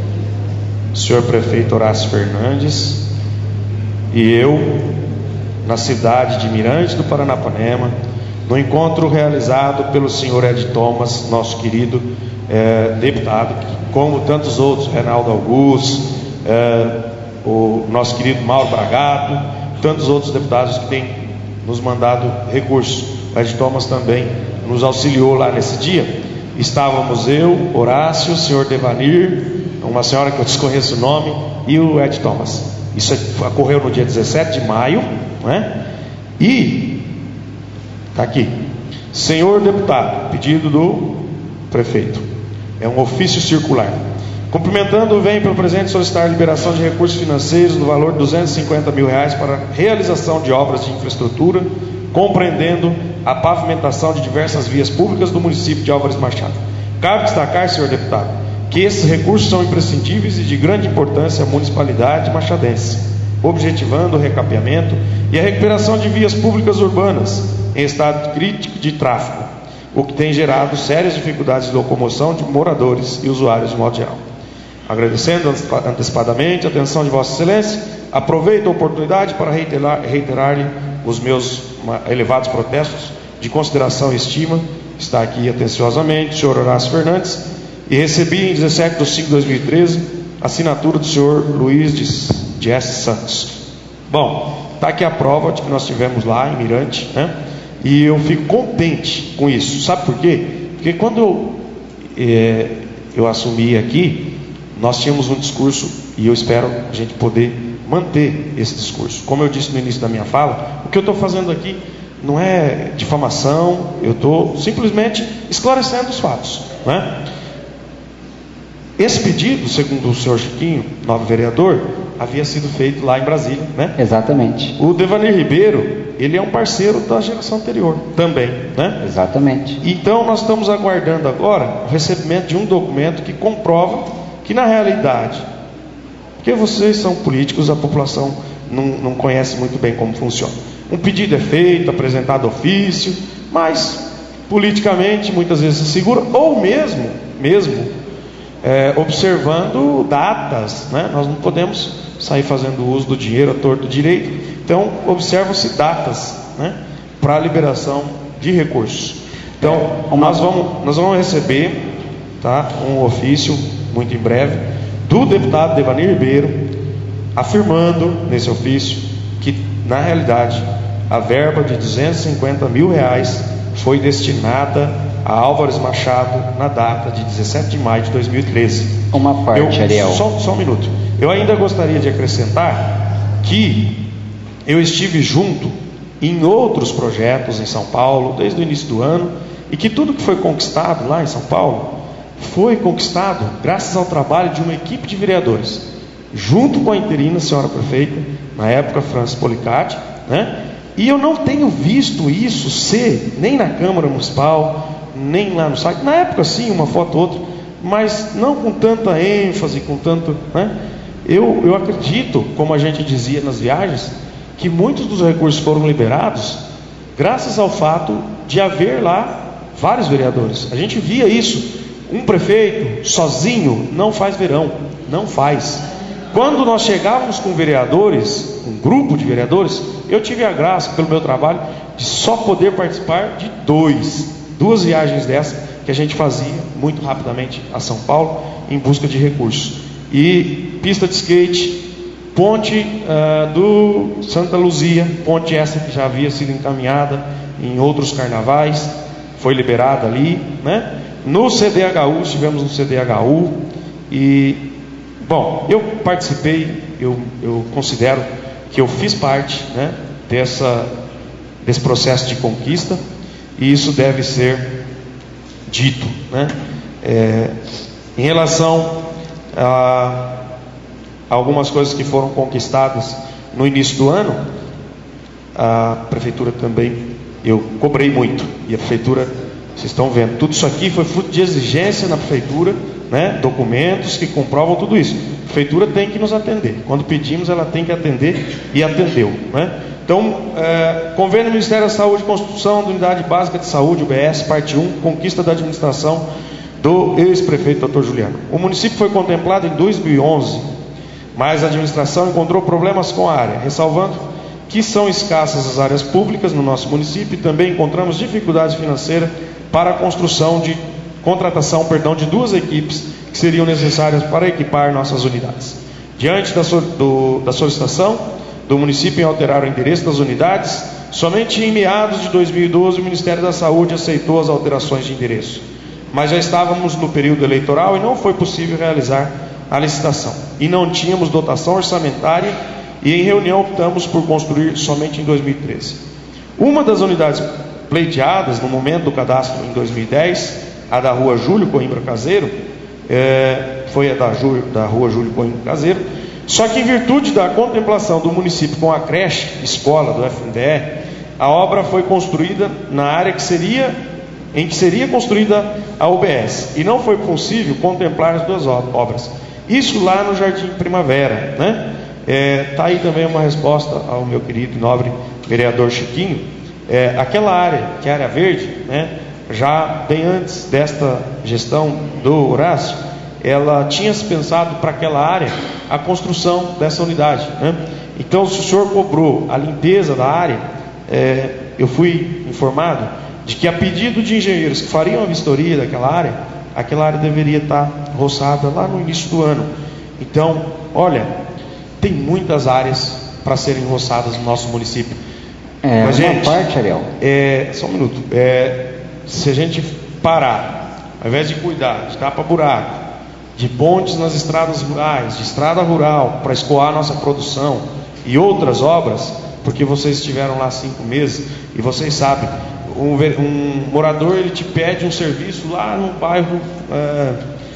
Speaker 2: o senhor prefeito Horácio Fernandes e eu, na cidade de Mirante do Paranapanema, no encontro realizado pelo senhor Ed Thomas, nosso querido eh, deputado, como tantos outros, Reinaldo Augusto, eh, o nosso querido Mauro Bragato, tantos outros deputados que têm nos mandado recursos. O Ed Thomas também nos auxiliou lá nesse dia. Estávamos eu, Horácio, o senhor Devanir, uma senhora que eu desconheço o nome, e o Ed Thomas. Isso ocorreu no dia dezessete de maio, não é? E está aqui: senhor deputado, pedido do prefeito, é um ofício circular. Cumprimentando, vem pelo presente solicitar a liberação de recursos financeiros no valor de duzentos e cinquenta mil reais para realização de obras de infraestrutura, compreendendo a pavimentação de diversas vias públicas do município de Álvares Machado. Cabe destacar, senhor deputado, que esses recursos são imprescindíveis e de grande importância à municipalidade machadense, objetivando o recapeamento e a recuperação de vias públicas urbanas em estado crítico de tráfego, o que tem gerado sérias dificuldades de locomoção de moradores e usuários de modo geral. Agradecendo antecipadamente a atenção de Vossa Excelência, aproveito a oportunidade para reiterar, reiterar-lhe os meus elevados protestos de consideração e estima. Está aqui atenciosamente o senhor Horácio Fernandes, e recebi em dezessete de cinco de dois mil e treze a assinatura do senhor Luiz de, de S. Santos. Bom, está aqui a prova de que nós estivemos lá em Mirante, né? E eu fico contente com isso. Sabe por quê? Porque quando eu, é, eu assumi aqui, nós tínhamos um discurso, e eu espero a gente poder manter esse discurso. Como eu disse no início da minha fala, o que eu estou fazendo aqui não é difamação, eu estou simplesmente esclarecendo os fatos, né? Esse pedido, segundo o senhor Chiquinho, novo vereador, havia sido feito lá em Brasília, né?
Speaker 3: Exatamente.
Speaker 2: O Devanir Ribeiro, ele é um parceiro da geração anterior também, né?
Speaker 3: Exatamente.
Speaker 2: Então nós estamos aguardando agora o recebimento de um documento que comprova que na realidade, porque vocês são políticos, a população não, não conhece muito bem como funciona. Um pedido é feito, apresentado ofício, mas politicamente muitas vezes se segura, ou mesmo, mesmo é, observando datas, né? Nós não podemos sair fazendo uso do dinheiro a torto direito. Então observam-se datas, né, para a liberação de recursos. Então nós vamos, nós vamos receber, tá, um ofício muito em breve do deputado Devanir Ribeiro, afirmando nesse ofício que na realidade a verba de duzentos e cinquenta mil reais foi destinada a Álvares Machado na data de dezessete de maio de dois mil e treze.
Speaker 3: Uma parte,
Speaker 2: eu,
Speaker 3: Ariel.
Speaker 2: Só, só um minuto. Eu ainda gostaria de acrescentar que eu estive junto em outros projetos em São Paulo desde o início do ano, e que tudo que foi conquistado lá em São Paulo foi conquistado graças ao trabalho de uma equipe de vereadores, junto com a interina senhora prefeita, na época Francis Policati, né? E eu não tenho visto isso ser nem na Câmara Municipal, nem lá no site. Na época sim, uma foto ou outra, mas não com tanta ênfase, com tanto, né? Eu, eu acredito, como a gente dizia nas viagens, que muitos dos recursos foram liberados graças ao fato de haver lá vários vereadores. A gente via isso. Um prefeito sozinho não faz verão, não faz. Quando nós chegávamos com vereadores, um grupo de vereadores, eu tive a graça, pelo meu trabalho, de só poder participar de dois, duas viagens dessas que a gente fazia muito rapidamente a São Paulo em busca de recursos. E pista de skate, ponte uh, do Santa Luzia, ponte essa que já havia sido encaminhada em outros carnavais, foi liberada ali, né? No C D H U, estivemos no C D H U e, bom, eu participei, eu, eu considero que eu fiz parte, né, dessa, desse processo de conquista, e isso deve ser dito, né? É, em relação a algumas coisas que foram conquistadas no início do ano, a prefeitura também, eu cobrei muito, e a prefeitura, vocês estão vendo, tudo isso aqui foi fruto de exigência na prefeitura, né, documentos que comprovam tudo isso. A prefeitura tem que nos atender. Quando pedimos, ela tem que atender e atendeu, né? Então, é, convênio do Ministério da Saúde, construção da Unidade Básica de Saúde, U B S, parte um, conquista da administração do ex-prefeito doutor Juliano. O município foi contemplado em dois mil e onze, mas a administração encontrou problemas com a área, ressalvando que são escassas as áreas públicas no nosso município e também encontramos dificuldades financeiras para a construção de contratação, perdão, de duas equipes que seriam necessárias para equipar nossas unidades. Diante da, so, do, da solicitação do município em alterar o endereço das unidades, somente em meados de dois mil e doze o Ministério da Saúde aceitou as alterações de endereço, mas já estávamos no período eleitoral e não foi possível realizar a licitação, e não tínhamos dotação orçamentária, e em reunião optamos por construir somente em dois mil e treze. Uma das unidades pleiteadas no momento do cadastro em dois mil e dez, a da rua Júlio Coimbra Caseiro, é, foi a da, Jú, da rua Júlio Coimbra Caseiro, só que em virtude da contemplação do município com a creche, escola do F N D E, a obra foi construída na área que seria, em que seria construída a U B S, e não foi possível contemplar as duas obras. Isso lá no Jardim Primavera, né? Está é, aí também uma resposta ao meu querido e nobre vereador Chiquinho. É, aquela área, que é a área verde, né, já bem antes desta gestão do Horácio, ela tinha se pensado para aquela área a construção dessa unidade, né? Então, se o senhor cobrou a limpeza da área, é, eu fui informado de que a pedido de engenheiros que fariam a vistoria daquela área, aquela área deveria estar roçada lá no início do ano. Então, olha, tem muitas áreas para serem roçadas no nosso município.
Speaker 3: É,
Speaker 2: Mas,
Speaker 3: uma
Speaker 2: gente,
Speaker 3: parte, Ariel.
Speaker 2: É, só um minuto. É, se a gente parar, ao invés de cuidar de tapa-buraco, de pontes nas estradas rurais, de estrada rural, para escoar nossa produção e outras obras, porque vocês estiveram lá cinco meses e vocês sabem, um, um morador ele te pede um serviço lá no bairro é,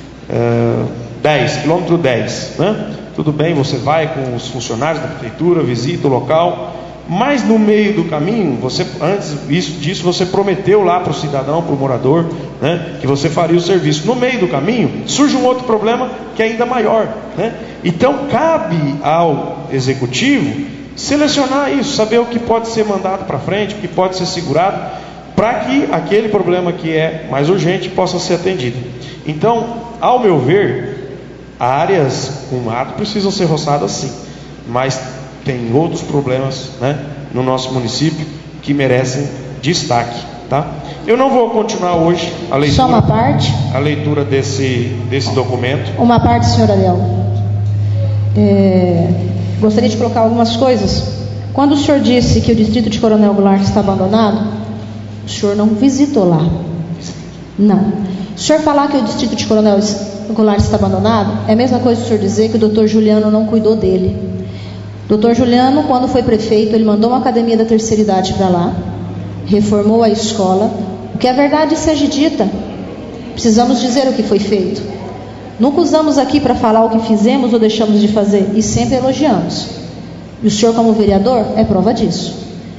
Speaker 2: é, dez, quilômetro dez, né? Tudo bem, você vai com os funcionários da prefeitura, visita o local, mas no meio do caminho, você, antes disso, você prometeu lá para o cidadão, para o morador, né, que você faria o serviço. No meio do caminho, surge um outro problema que é ainda maior, né? Então, cabe ao executivo selecionar isso, saber o que pode ser mandado para frente, o que pode ser segurado, para que aquele problema que é mais urgente possa ser atendido. Então, ao meu ver, áreas com mato precisam ser roçadas sim, mas tem outros problemas, né, no nosso município que merecem destaque, tá? Eu não vou continuar hoje a leitura,
Speaker 1: Só uma parte.
Speaker 2: a leitura desse, desse documento.
Speaker 1: Uma parte, senhor Ariel. É, gostaria de colocar algumas coisas. Quando o senhor disse que o distrito de Coronel Goulart está abandonado, o senhor não visitou lá. Não. O senhor falar que o distrito de Coronel Goulart está abandonado, é a mesma coisa que o senhor dizer que o doutor Juliano não cuidou dele. doutor Juliano, quando foi prefeito, ele mandou uma academia da terceira idade para lá, reformou a escola. O que a verdade seja dita, precisamos dizer o que foi feito. Nunca usamos aqui para falar o que fizemos ou deixamos de fazer, e sempre elogiamos. E o senhor, como vereador, é prova disso.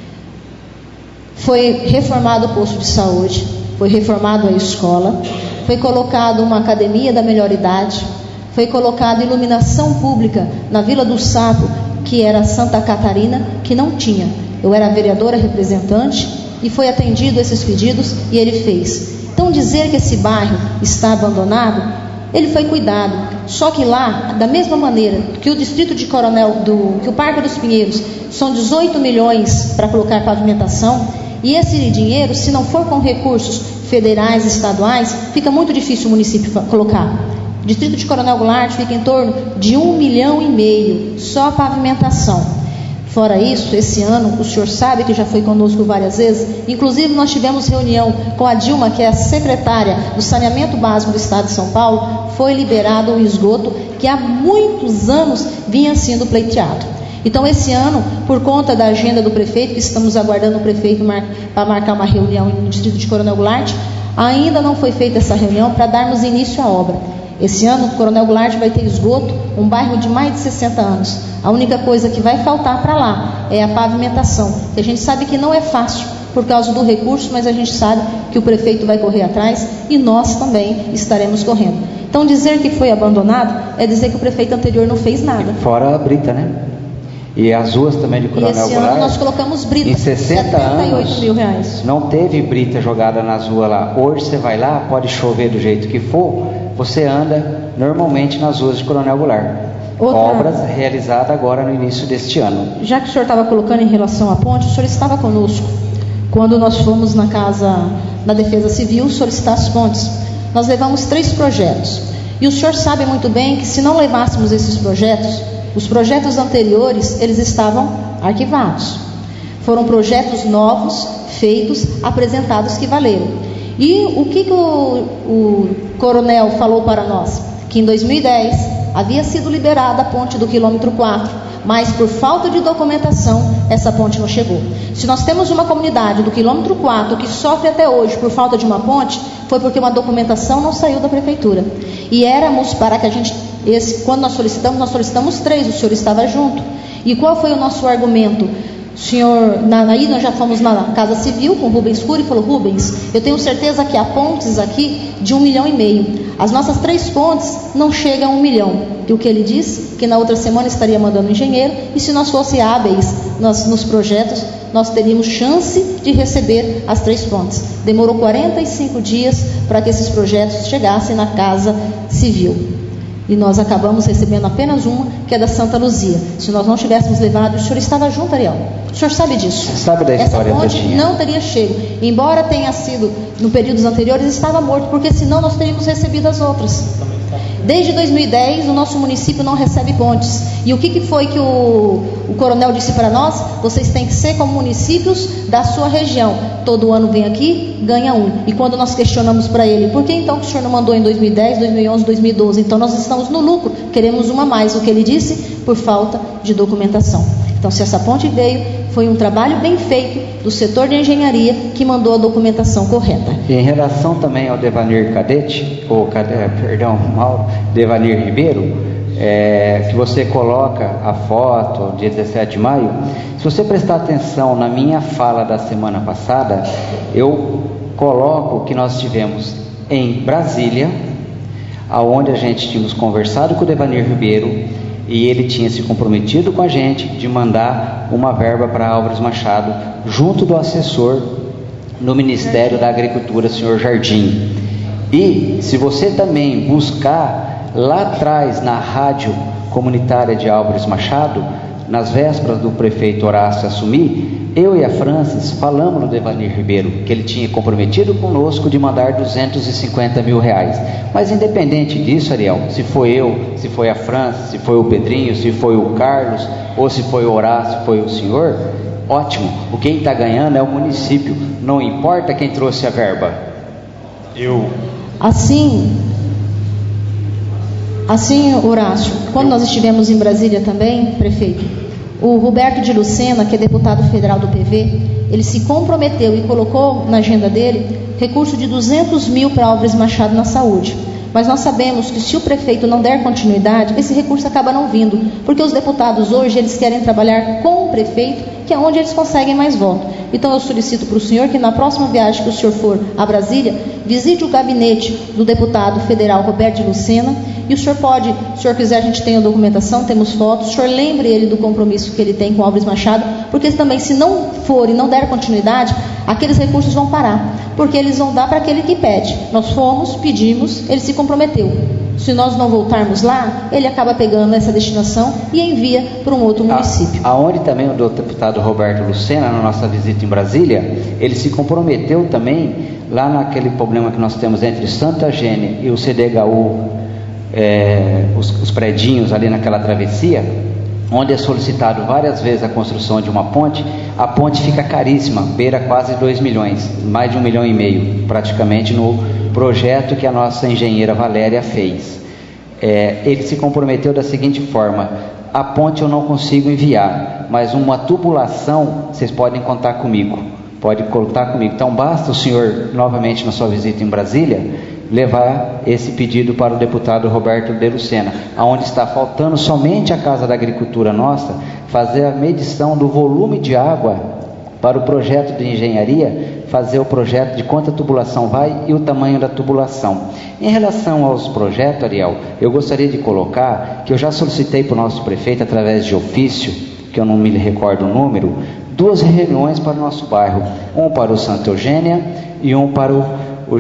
Speaker 1: Foi reformado o posto de saúde, foi reformado a escola, foi colocado uma academia da melhor idade, foi colocada iluminação pública na Vila do Sapo, que era Santa Catarina, que não tinha. Eu era vereadora representante e foi atendido esses pedidos e ele fez. Então, dizer que esse bairro está abandonado, ele foi cuidado. Só que lá, da mesma maneira que o distrito de Coronel, do, que o Parque dos Pinheiros, são dezoito milhões para colocar pavimentação, e esse dinheiro, se não for com recursos federais, estaduais, fica muito difícil o município colocar. O distrito de Coronel Goulart fica em torno de um milhão e meio, só a pavimentação. Fora isso, esse ano, o senhor sabe que já foi conosco várias vezes, inclusive nós tivemos reunião com a Dilma, que é a secretária do Saneamento Básico do Estado de São Paulo, foi liberado o esgoto que há muitos anos vinha sendo pleiteado. Então, esse ano, por conta da agenda do prefeito, que estamos aguardando o prefeito mar, para marcar uma reunião no distrito de Coronel Goulart, ainda não foi feita essa reunião para darmos início à obra. Esse ano, o Coronel Goulart vai ter esgoto, um bairro de mais de sessenta anos. A única coisa que vai faltar para lá é a pavimentação, que a gente sabe que não é fácil por causa do recurso, mas a gente sabe que o prefeito vai correr atrás e nós também estaremos correndo. Então dizer que foi abandonado é dizer que o prefeito anterior não fez nada.
Speaker 3: Fora a brita, né? E as ruas também de Coronel
Speaker 1: Goulart. E esse
Speaker 3: Goulart,
Speaker 1: ano nós colocamos brita.
Speaker 3: em sessenta
Speaker 1: setenta e oito
Speaker 3: anos,
Speaker 1: mil reais.
Speaker 3: Não teve brita jogada nas ruas lá. Hoje você vai lá, pode chover do jeito que for, você anda normalmente nas ruas de Coronel Goulart. Outra... Obras realizadas agora no início deste ano.
Speaker 1: Já que o senhor estava colocando em relação à ponte, o senhor estava conosco quando nós fomos na casa da Defesa Civil solicitar as pontes. Nós levamos três projetos. E o senhor sabe muito bem que se não levássemos esses projetos, os projetos anteriores, eles estavam arquivados. Foram projetos novos, feitos, apresentados que valeram. E o que, que o, o coronel falou para nós? Que em dois mil e dez havia sido liberada a ponte do quilômetro quatro, mas por falta de documentação, essa ponte não chegou. Se nós temos uma comunidade do quilômetro quatro que sofre até hoje por falta de uma ponte, foi porque uma documentação não saiu da prefeitura. E éramos para que a gente, esse, quando nós solicitamos, nós solicitamos três, o senhor estava junto. E qual foi o nosso argumento? Senhor, na, aí nós já fomos na Casa Civil com o Rubens Cury e falou: Rubens, eu tenho certeza que há pontes aqui de um milhão e meio. As nossas três pontes não chegam a um milhão. E o que ele disse? Que na outra semana estaria mandando um engenheiro, e se nós fosse hábeis nós, nos projetos, nós teríamos chance de receber as três pontes. Demorou quarenta e cinco dias para que esses projetos chegassem na Casa Civil. E nós acabamos recebendo apenas uma, que é da Santa Luzia. Se nós não tivéssemos levado, o senhor estava junto, Ariel. O senhor sabe disso.
Speaker 3: Sabe da história.
Speaker 1: Essa ponte não teria chego. Embora tenha sido, no períodos anteriores, estava morto, porque senão nós teríamos recebido as outras. Desde dois mil e dez, o nosso município não recebe pontes. E o que, que foi que o, o coronel disse para nós? Vocês têm que ser como municípios da sua região. Todo ano vem aqui, ganha um. E quando nós questionamos para ele, por que então que o senhor não mandou em dois mil e dez, dois mil e onze, dois mil e doze? Então nós estamos no lucro, queremos uma mais. O que ele disse? Por falta de documentação. Então, se essa ponte veio, foi um trabalho bem feito do setor de engenharia que mandou a documentação correta.
Speaker 3: E em relação também ao Devanir Cadete, ou perdão, Mauro, Devanir Ribeiro, é, que você coloca a foto, dia dezessete de maio, se você prestar atenção na minha fala da semana passada, eu coloco que nós estivemos em Brasília, aonde a gente tínhamos conversado com o Devanir Ribeiro, e ele tinha se comprometido com a gente de mandar uma verba para Álvares Machado, junto do assessor no Ministério da Agricultura, senhor Jardim. E se você também buscar lá atrás na rádio comunitária de Álvares Machado, nas vésperas do prefeito Horácio assumir, eu e a Francis falamos no Devanir Ribeiro que ele tinha comprometido conosco de mandar duzentos e cinquenta mil reais. Mas independente disso, Ariel, se foi eu, se foi a Francis, se foi o Pedrinho, se foi o Carlos, ou se foi o Horácio, se foi o senhor, ótimo. O quem está ganhando é o município, não importa quem trouxe a verba.
Speaker 2: Eu.
Speaker 1: Assim, assim, Horácio, quando nós estivemos em Brasília também, prefeito, o Roberto de Lucena, que é deputado federal do P V, ele se comprometeu e colocou na agenda dele recurso de duzentos mil para Álvares Machado na saúde. Mas nós sabemos que se o prefeito não der continuidade, esse recurso acaba não vindo, porque os deputados hoje, eles querem trabalhar com o prefeito, que é onde eles conseguem mais voto. Então eu solicito para o senhor que na próxima viagem que o senhor for a Brasília, visite o gabinete do deputado federal Roberto de Lucena, e o senhor pode, se o senhor quiser, a gente tem a documentação, temos fotos, o senhor lembre ele do compromisso que ele tem com Álvares Machado, porque também se não for e não der continuidade, aqueles recursos vão parar, porque eles vão dar para aquele que pede. Nós fomos, pedimos, ele se comprometeu. Se nós não voltarmos lá, ele acaba pegando essa destinação e envia para um outro município.
Speaker 3: A, aonde também o deputado Roberto Lucena, na nossa visita em Brasília, ele se comprometeu também, lá naquele problema que nós temos entre Santa Gênia e o C D H U, é, os, os predinhos ali naquela travessia, onde é solicitado várias vezes a construção de uma ponte. A ponte fica caríssima, beira quase dois milhões, mais de um milhão e meio, praticamente, no projeto que a nossa engenheira Valéria fez. É, ele se comprometeu da seguinte forma: a ponte eu não consigo enviar, mas uma tubulação vocês podem contar comigo, pode contar comigo. Então basta o senhor, novamente na sua visita em Brasília, levar esse pedido para o deputado Roberto de Lucena, aonde está faltando somente a Casa da Agricultura nossa fazer a medição do volume de água para o projeto de engenharia fazer o projeto de quanta tubulação vai e o tamanho da tubulação. Em relação aos projetos, Ariel, eu gostaria de colocar que eu já solicitei para o nosso prefeito, através de ofício, que eu não me recordo o número, duas reuniões para o nosso bairro, um para o Santa Eugênia e um para o, o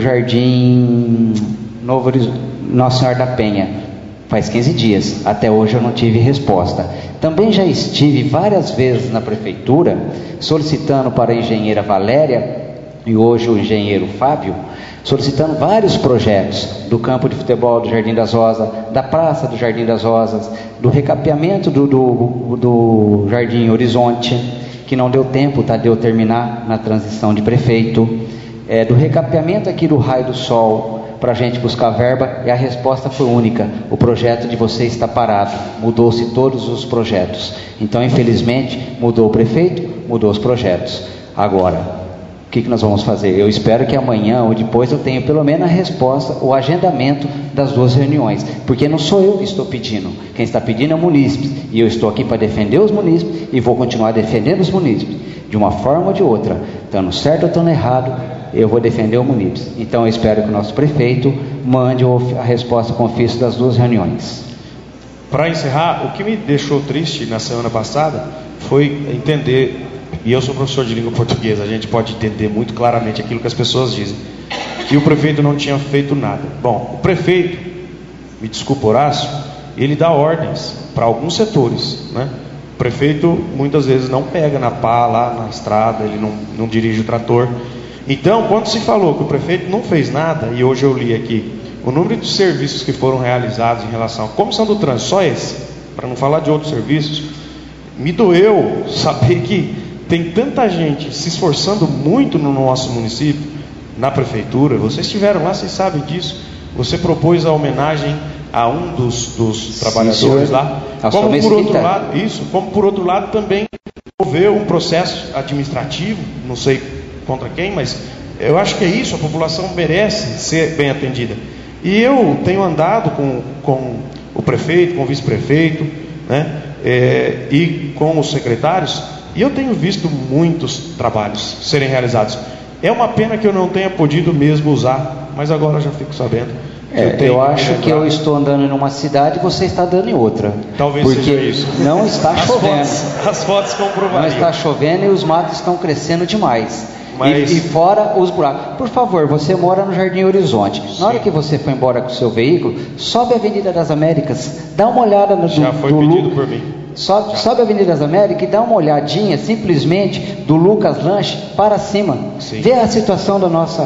Speaker 3: Jardim Novo Nossa Senhora da Penha. Faz quinze dias, até hoje eu não tive resposta. Também já estive várias vezes na prefeitura solicitando para a engenheira Valéria e hoje o engenheiro Fábio, solicitando vários projetos do campo de futebol do Jardim das Rosas, da praça do Jardim das Rosas, do recapeamento do, do, do Jardim Horizonte, que não deu tempo, tá, de eu terminar na transição de prefeito, é, do recapeamento aqui do Raio do Sol, para a gente buscar verba, e a resposta foi única: o projeto de você está parado, mudou-se todos os projetos. Então, infelizmente, mudou o prefeito, mudou os projetos. Agora, o que, que nós vamos fazer? Eu espero que amanhã ou depois eu tenha pelo menos a resposta, o agendamento das duas reuniões, porque não sou eu que estou pedindo, quem está pedindo é o munícipe, e eu estou aqui para defender os munícipes, e vou continuar defendendo os munícipes, de uma forma ou de outra, estando certo ou estando errado, eu vou defender o munícipe. Então eu espero que o nosso prefeito mande a resposta com ofício das duas reuniões.
Speaker 2: Para encerrar, o que me deixou triste na semana passada foi entender, e eu sou professor de língua portuguesa, a gente pode entender muito claramente aquilo que as pessoas dizem, que o prefeito não tinha feito nada. Bom, o prefeito, me desculpa Horácio, ele dá ordens para alguns setores, né? O prefeito muitas vezes não pega na pá lá na estrada, ele não, não dirige o trator. Então, quando se falou que o prefeito não fez nada, e hoje eu li aqui o número de serviços que foram realizados em relação à comissão do trânsito, só esse, para não falar de outros serviços, me doeu saber que tem tanta gente se esforçando muito no nosso município, na prefeitura. Vocês estiveram lá, vocês sabem disso. Você propôs a homenagem a um dos, dos trabalhadores Sim, lá. Como por outro lado, isso, como por outro lado também houve um processo administrativo, não sei contra quem, mas eu acho que é isso, a população merece ser bem atendida. E eu tenho andado com, com o prefeito, com o vice-prefeito, né, é, e com os secretários, e eu tenho visto muitos trabalhos serem realizados. É uma pena que eu não tenha podido mesmo usar, mas agora já fico sabendo.
Speaker 3: É, eu, eu acho que, que eu estou andando em uma cidade e você está andando em outra.
Speaker 2: Talvez
Speaker 3: porque
Speaker 2: seja isso.
Speaker 3: Não está
Speaker 2: as
Speaker 3: chovendo.
Speaker 2: Fotos, as fotos comprovariam.
Speaker 3: Não está chovendo e os matos estão crescendo demais.
Speaker 2: Mas...
Speaker 3: E, e fora os buracos. Por favor, você mora no Jardim Horizonte. Sim. Na hora que você for embora com o seu veículo, sobe a Avenida das Américas, dá uma olhada no
Speaker 2: Já
Speaker 3: do,
Speaker 2: foi
Speaker 3: do
Speaker 2: pedido
Speaker 3: Lu...
Speaker 2: por mim.
Speaker 3: Sobe, sobe a Avenida das Américas e dá uma olhadinha simplesmente do Lucas Lanche para cima.
Speaker 2: Sim.
Speaker 3: Vê a situação da nossa,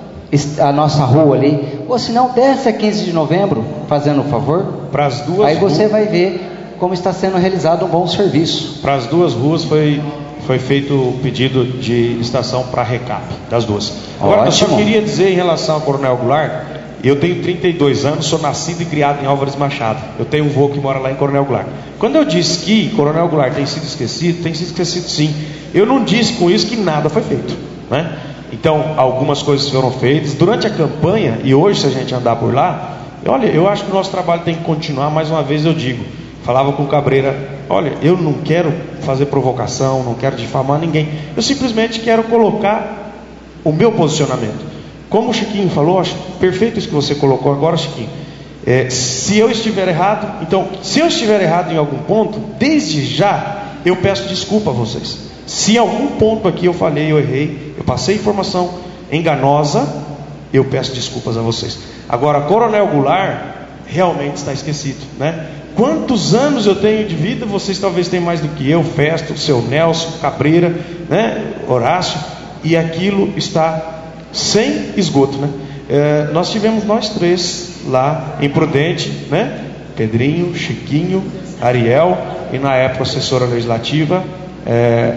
Speaker 3: a nossa rua ali. Ou se não, desce a quinze de novembro, fazendo um favor.
Speaker 2: Para as duas
Speaker 3: Aí você
Speaker 2: ruas...
Speaker 3: vai ver como está sendo realizado um bom serviço.
Speaker 2: Para as duas ruas foi, foi feito o pedido de licitação para recap das duas. Agora,
Speaker 3: Ótimo.
Speaker 2: eu só queria dizer em relação ao Coronel Goulart, eu tenho trinta e dois anos, sou nascido e criado em Álvares Machado. Eu tenho um vô que mora lá em Coronel Goulart. Quando eu disse que Coronel Goulart tem sido esquecido, tem sido esquecido sim. Eu não disse com isso que nada foi feito, né? Então, algumas coisas foram feitas durante a campanha, e hoje, se a gente andar por lá, olha, eu acho que o nosso trabalho tem que continuar. Mais uma vez eu digo, falava com o Cabreira, olha, eu não quero fazer provocação, não quero difamar ninguém, eu simplesmente quero colocar o meu posicionamento. Como o Chiquinho falou, acho perfeito isso que você colocou agora, Chiquinho. É, se eu estiver errado, então, se eu estiver errado em algum ponto, desde já eu peço desculpa a vocês. Se em algum ponto aqui eu falei, eu errei, eu passei informação enganosa, eu peço desculpas a vocês. Agora, Coronel Goulart realmente está esquecido, né? Quantos anos eu tenho de vida? Vocês talvez tenham mais do que eu, Festo, seu Nelson, Cabreira, né? Horácio, e aquilo está sem esgoto, né? É, nós tivemos nós três lá em Prudente, né? Pedrinho, Chiquinho, Ariel e na época assessora legislativa, é,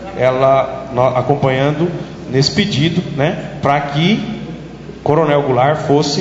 Speaker 2: ela no, acompanhando nesse pedido, né? Para que Coronel Goulart fosse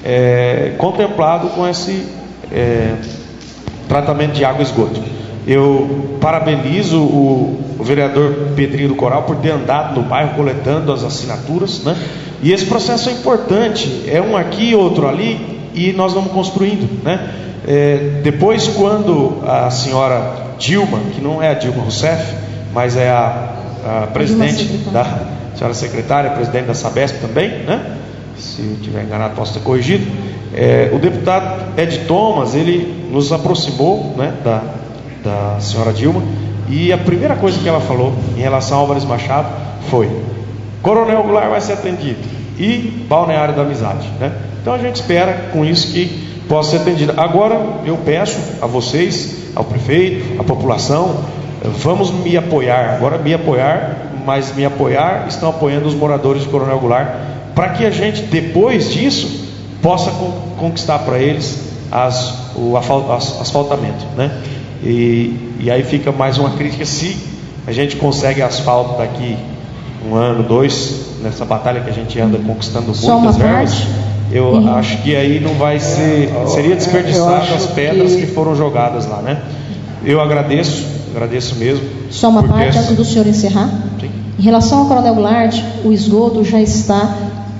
Speaker 2: é, contemplado com esse é, tratamento de água e esgoto. Eu parabenizo o, o vereador Pedrinho do Coral por ter andado no bairro coletando as assinaturas, né? E esse processo é importante, é um aqui, outro ali, e nós vamos construindo, né? É, depois, quando a senhora Dilma, que não é a Dilma Rousseff, mas é a a presidente da senhora secretária, presidente da Sabesp também, né? Se eu estiver enganado, posso ter corrigido. É, o deputado Ed Thomas, ele nos aproximou, né, da, da senhora Dilma, e a primeira coisa que ela falou em relação ao Álvares Machado foi: Coronel Goulart vai ser atendido, e Balneário da Amizade, né? Então a gente espera com isso que possa ser atendido. Agora eu peço a vocês, ao prefeito, à população, vamos me apoiar, agora me apoiar, mas me apoiar, estão apoiando os moradores de Coronel Goulart, para que a gente, depois disso, possa conquistar para eles as, o asfaltamento, né? E, e aí fica mais uma crítica: se a gente consegue asfalto daqui um ano, dois, nessa batalha que a gente anda conquistando muitas verbas, eu uhum. acho que aí não vai ser, seria desperdiçar as pedras que... que foram jogadas lá, né? Eu agradeço, agradeço mesmo.
Speaker 1: Só uma parte antes do senhor encerrar. Sim. Em relação ao Coronel Goulart, o esgoto já está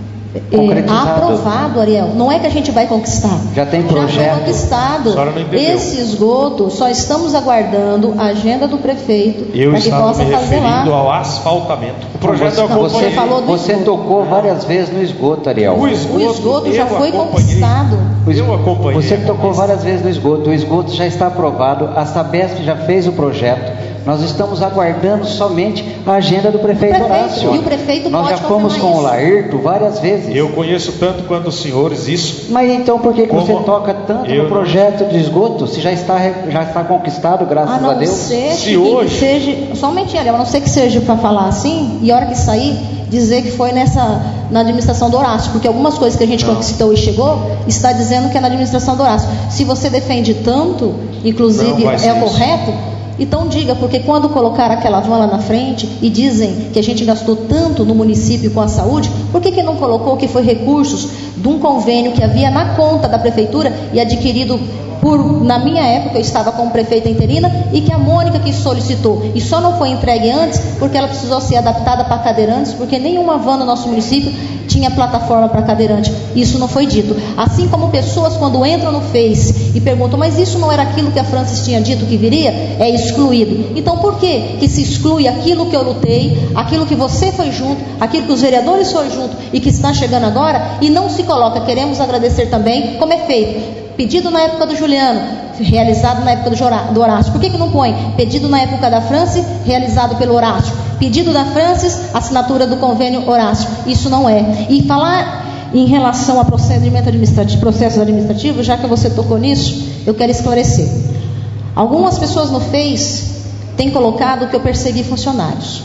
Speaker 1: É, aprovado, Ariel. Não é que a gente vai conquistar.
Speaker 3: Já tem projeto.
Speaker 1: Já foi conquistado. Esse esgoto, só estamos aguardando a agenda do prefeito para que possa
Speaker 2: me
Speaker 1: fazer lá.
Speaker 2: Ao asfaltamento. O projeto
Speaker 3: você,
Speaker 2: eu acompanhei.
Speaker 3: Você, falou do você tocou várias vezes no esgoto, Ariel.
Speaker 1: O esgoto, o esgoto já foi conquistado.
Speaker 2: Eu acompanhei.
Speaker 3: Você tocou várias vezes no esgoto. O esgoto já está aprovado. A Sabesp já fez o projeto. Nós estamos aguardando somente a agenda do prefeito,
Speaker 1: prefeito
Speaker 3: Horácio.
Speaker 1: E o prefeito
Speaker 3: Nós
Speaker 1: pode
Speaker 3: já fomos com
Speaker 1: isso.
Speaker 3: o Laerto várias vezes.
Speaker 2: Eu conheço tanto quanto os senhores isso.
Speaker 3: Mas então por que, que
Speaker 2: Como
Speaker 3: você toca tanto no projeto de esgoto, se já está, já está conquistado, graças
Speaker 1: a, não
Speaker 3: a Deus?
Speaker 1: Ser
Speaker 2: se
Speaker 1: que
Speaker 2: hoje...
Speaker 1: seja, só um momentinho, a não ser que seja para falar assim, e a hora que sair, dizer que foi nessa, na administração do Horácio, porque algumas coisas que a gente não. conquistou e chegou, está dizendo que é na administração do Horácio. Se você defende tanto, inclusive é o correto, então diga, porque quando colocar aquela van lá na frente e dizem que a gente gastou tanto no município com a saúde, por que que não colocou que foi recursos de um convênio que havia na conta da prefeitura e adquirido por, na minha época eu estava como prefeita interina, e que a Mônica que solicitou, e só não foi entregue antes porque ela precisou ser adaptada para cadeirantes, porque nenhuma van no nosso município tinha plataforma para cadeirante. Isso não foi dito. Assim como pessoas quando entram no Face e perguntam, mas isso não era aquilo que a Francis tinha dito que viria? É excluído. Então por que que se exclui aquilo que eu lutei, aquilo que você foi junto, aquilo que os vereadores foram junto e que está chegando agora, e não se coloca, queremos agradecer também, como é feito? Pedido na época do Juliano, realizado na época do Horácio. Por que que não põe? Pedido na época da Francis, realizado pelo Horácio. Pedido da Francis, assinatura do convênio Horácio. Isso não é. E falar em relação a procedimento administrativo, processos administrativos, já que você tocou nisso, eu quero esclarecer. Algumas pessoas no Face têm colocado que eu persegui funcionários.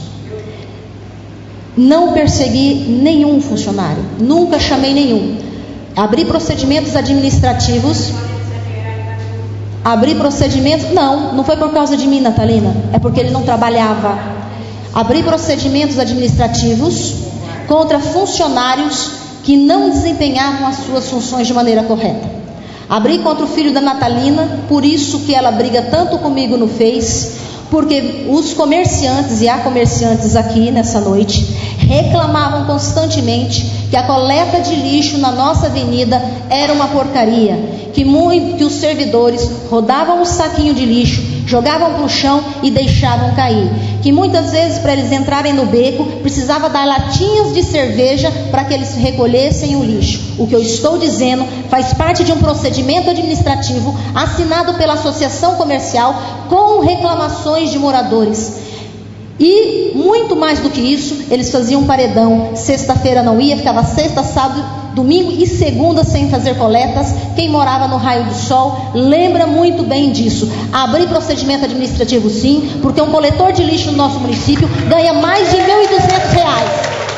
Speaker 1: Não persegui nenhum funcionário. Nunca chamei nenhum. Abrir procedimentos administrativos. Abrir procedimentos. Não, não foi por causa de mim, Natalina. É porque ele não trabalhava. Abrir procedimentos administrativos contra funcionários que não desempenhavam as suas funções de maneira correta. Abri contra o filho da Natalina, por isso que ela briga tanto comigo no Face, porque os comerciantes, e há comerciantes aqui nessa noite, reclamavam constantemente que a coleta de lixo na nossa avenida era uma porcaria, que, muito, que os servidores rodavam um saquinho de lixo, jogavam para o chão e deixavam cair, que muitas vezes para eles entrarem no beco precisava dar latinhas de cerveja para que eles recolhessem o lixo. O que eu estou dizendo faz parte de um procedimento administrativo assinado pela associação comercial com reclamações de moradores. E muito mais do que isso, eles faziam um paredão. Sexta-feira não ia, ficava sexta, sábado, domingo e segunda sem fazer coletas. Quem morava no raio do sol lembra muito bem disso. Abrir procedimento administrativo sim, porque um coletor de lixo no nosso município ganha mais de mil e duzentos reais.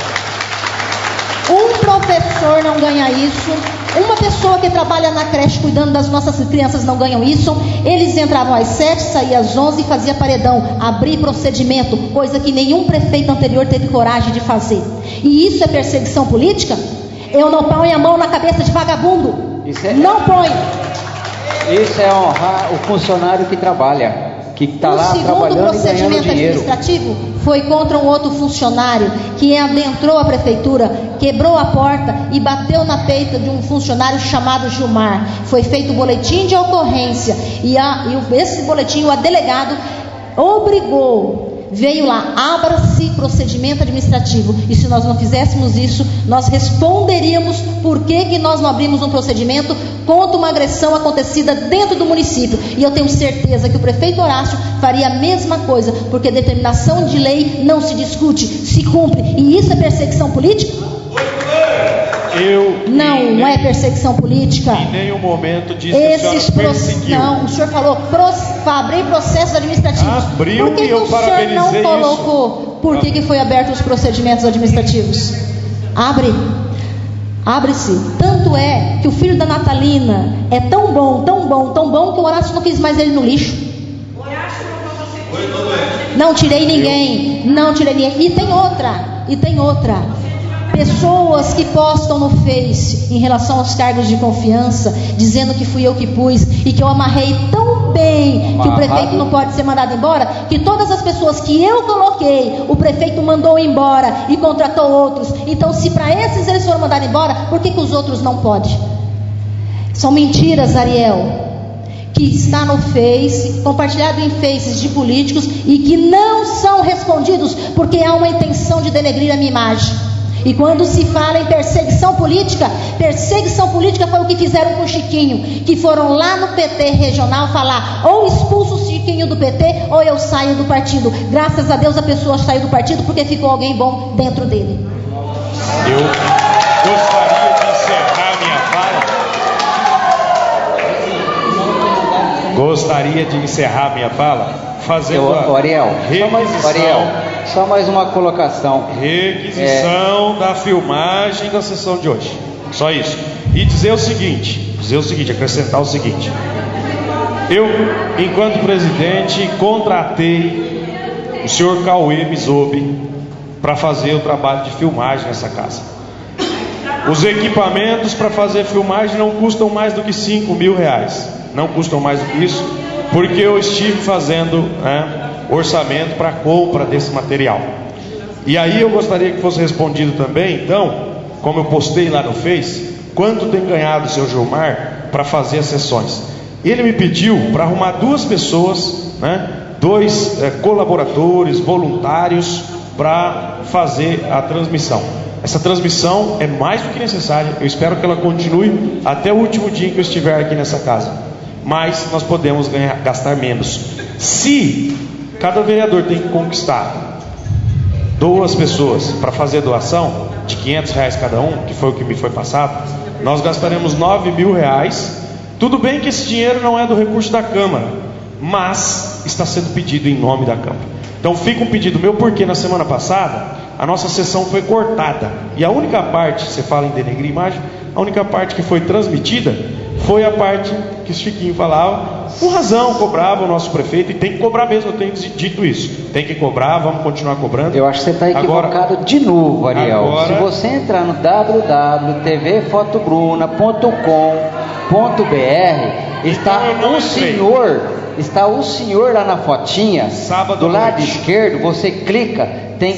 Speaker 1: Um professor não ganha isso. Uma pessoa que trabalha na creche cuidando das nossas crianças não ganham isso. Eles entravam às sete, saíam às onze e fazia paredão, abrir procedimento, coisa que nenhum prefeito anterior teve coragem de fazer. E isso é perseguição política? Eu não ponho a mão na cabeça de vagabundo. É... Não ponho.
Speaker 3: Isso é honrar o funcionário que trabalha, que está lá trabalhando e ganhando dinheiro. O segundo procedimento administrativo foi contra um outro funcionário que adentrou a prefeitura, quebrou a porta e bateu na peita de um funcionário chamado Gilmar. Foi feito o boletim de ocorrência e, a, e esse boletim, o delegado obrigou
Speaker 1: veio lá, abra-se procedimento administrativo. E se nós não fizéssemos isso, nós responderíamos por que, que nós não abrimos um procedimento contra uma agressão acontecida dentro do município. E eu tenho certeza que o prefeito Horácio faria a mesma coisa, porque determinação de lei não se discute, se cumpre. E isso é perseguição política?
Speaker 2: Eu
Speaker 1: não, não é perseguição política.
Speaker 2: Em nenhum momento disse
Speaker 1: Esses
Speaker 2: que a senhora perseguiu.
Speaker 1: Não, o senhor falou para abrir processos administrativos.
Speaker 2: Abriu.
Speaker 1: Por que,
Speaker 2: e
Speaker 1: que
Speaker 2: eu
Speaker 1: o senhor não colocou?
Speaker 2: Isso.
Speaker 1: Por que, que foi aberto os procedimentos administrativos? Abre. Abre-se. Tanto é que o filho da Natalina é tão bom, tão bom, tão bom, que o Horácio não quis mais ele no lixo. Não tirei ninguém. Não tirei ninguém. E tem outra. E tem outra. Pessoas que postam no Face em relação aos cargos de confiança, dizendo que fui eu que pus e que eu amarrei tão bem que o prefeito não pode ser mandado embora, que todas as pessoas que eu coloquei, o prefeito mandou embora e contratou outros. Então, se para esses eles foram mandados embora, por que, que os outros não podem? São mentiras, Ariel, que está no Face, compartilhado em Faces de políticos e que não são respondidos porque há uma intenção de denegrir a minha imagem. E quando se fala em perseguição política, perseguição política foi o que fizeram com o Chiquinho, que foram lá no P T regional falar: ou expulso o Chiquinho do P T, ou eu saio do partido. Graças a Deus a pessoa saiu do partido porque ficou alguém bom dentro dele.
Speaker 2: Eu gostaria de encerrar minha fala. Gostaria de encerrar minha fala fazendo
Speaker 3: eu,
Speaker 2: a
Speaker 3: Ariel, só mais, Ariel, só mais uma colocação.
Speaker 2: Requisição é... da filmagem da sessão de hoje. Só isso. E dizer o seguinte, dizer o seguinte, acrescentar o seguinte. Eu, enquanto presidente, contratei o senhor Cauê Mizobi para fazer o trabalho de filmagem nessa casa. Os equipamentos para fazer filmagem não custam mais do que cinco mil reais. Não custam mais do que isso, porque eu estive fazendo né, orçamento para a compra desse material. E aí eu gostaria que fosse respondido também, então, como eu postei lá no Face, quanto tem ganhado o seu Gilmar para fazer as sessões. Ele me pediu para arrumar duas pessoas, né, dois é, colaboradores, voluntários, para fazer a transmissão. Essa transmissão é mais do que necessária, eu espero que ela continue até o último dia que eu estiver aqui nessa casa. Mas nós podemos ganhar, gastar menos. Se cada vereador tem que conquistar duas pessoas para fazer doação de quinhentos reais cada um, que foi o que me foi passado, nós gastaremos nove mil reais. Tudo bem que esse dinheiro não é do recurso da Câmara, mas está sendo pedido em nome da Câmara. Então fica um pedido meu, porque na semana passada a nossa sessão foi cortada, e a única parte, você fala em denegrir imagem, a única parte que foi transmitida foi a parte que o Chiquinho falava, com razão, cobrava o nosso prefeito, e tem que cobrar mesmo, eu tenho dito isso, tem que cobrar, vamos continuar cobrando.
Speaker 3: Eu acho que você está equivocado agora, de novo, Ariel. Agora, se você entrar no w w w ponto t v fotobruna ponto com ponto b r, está o senhor, está o senhor lá na fotinha, sábado do lado noite. esquerdo, você clica, tem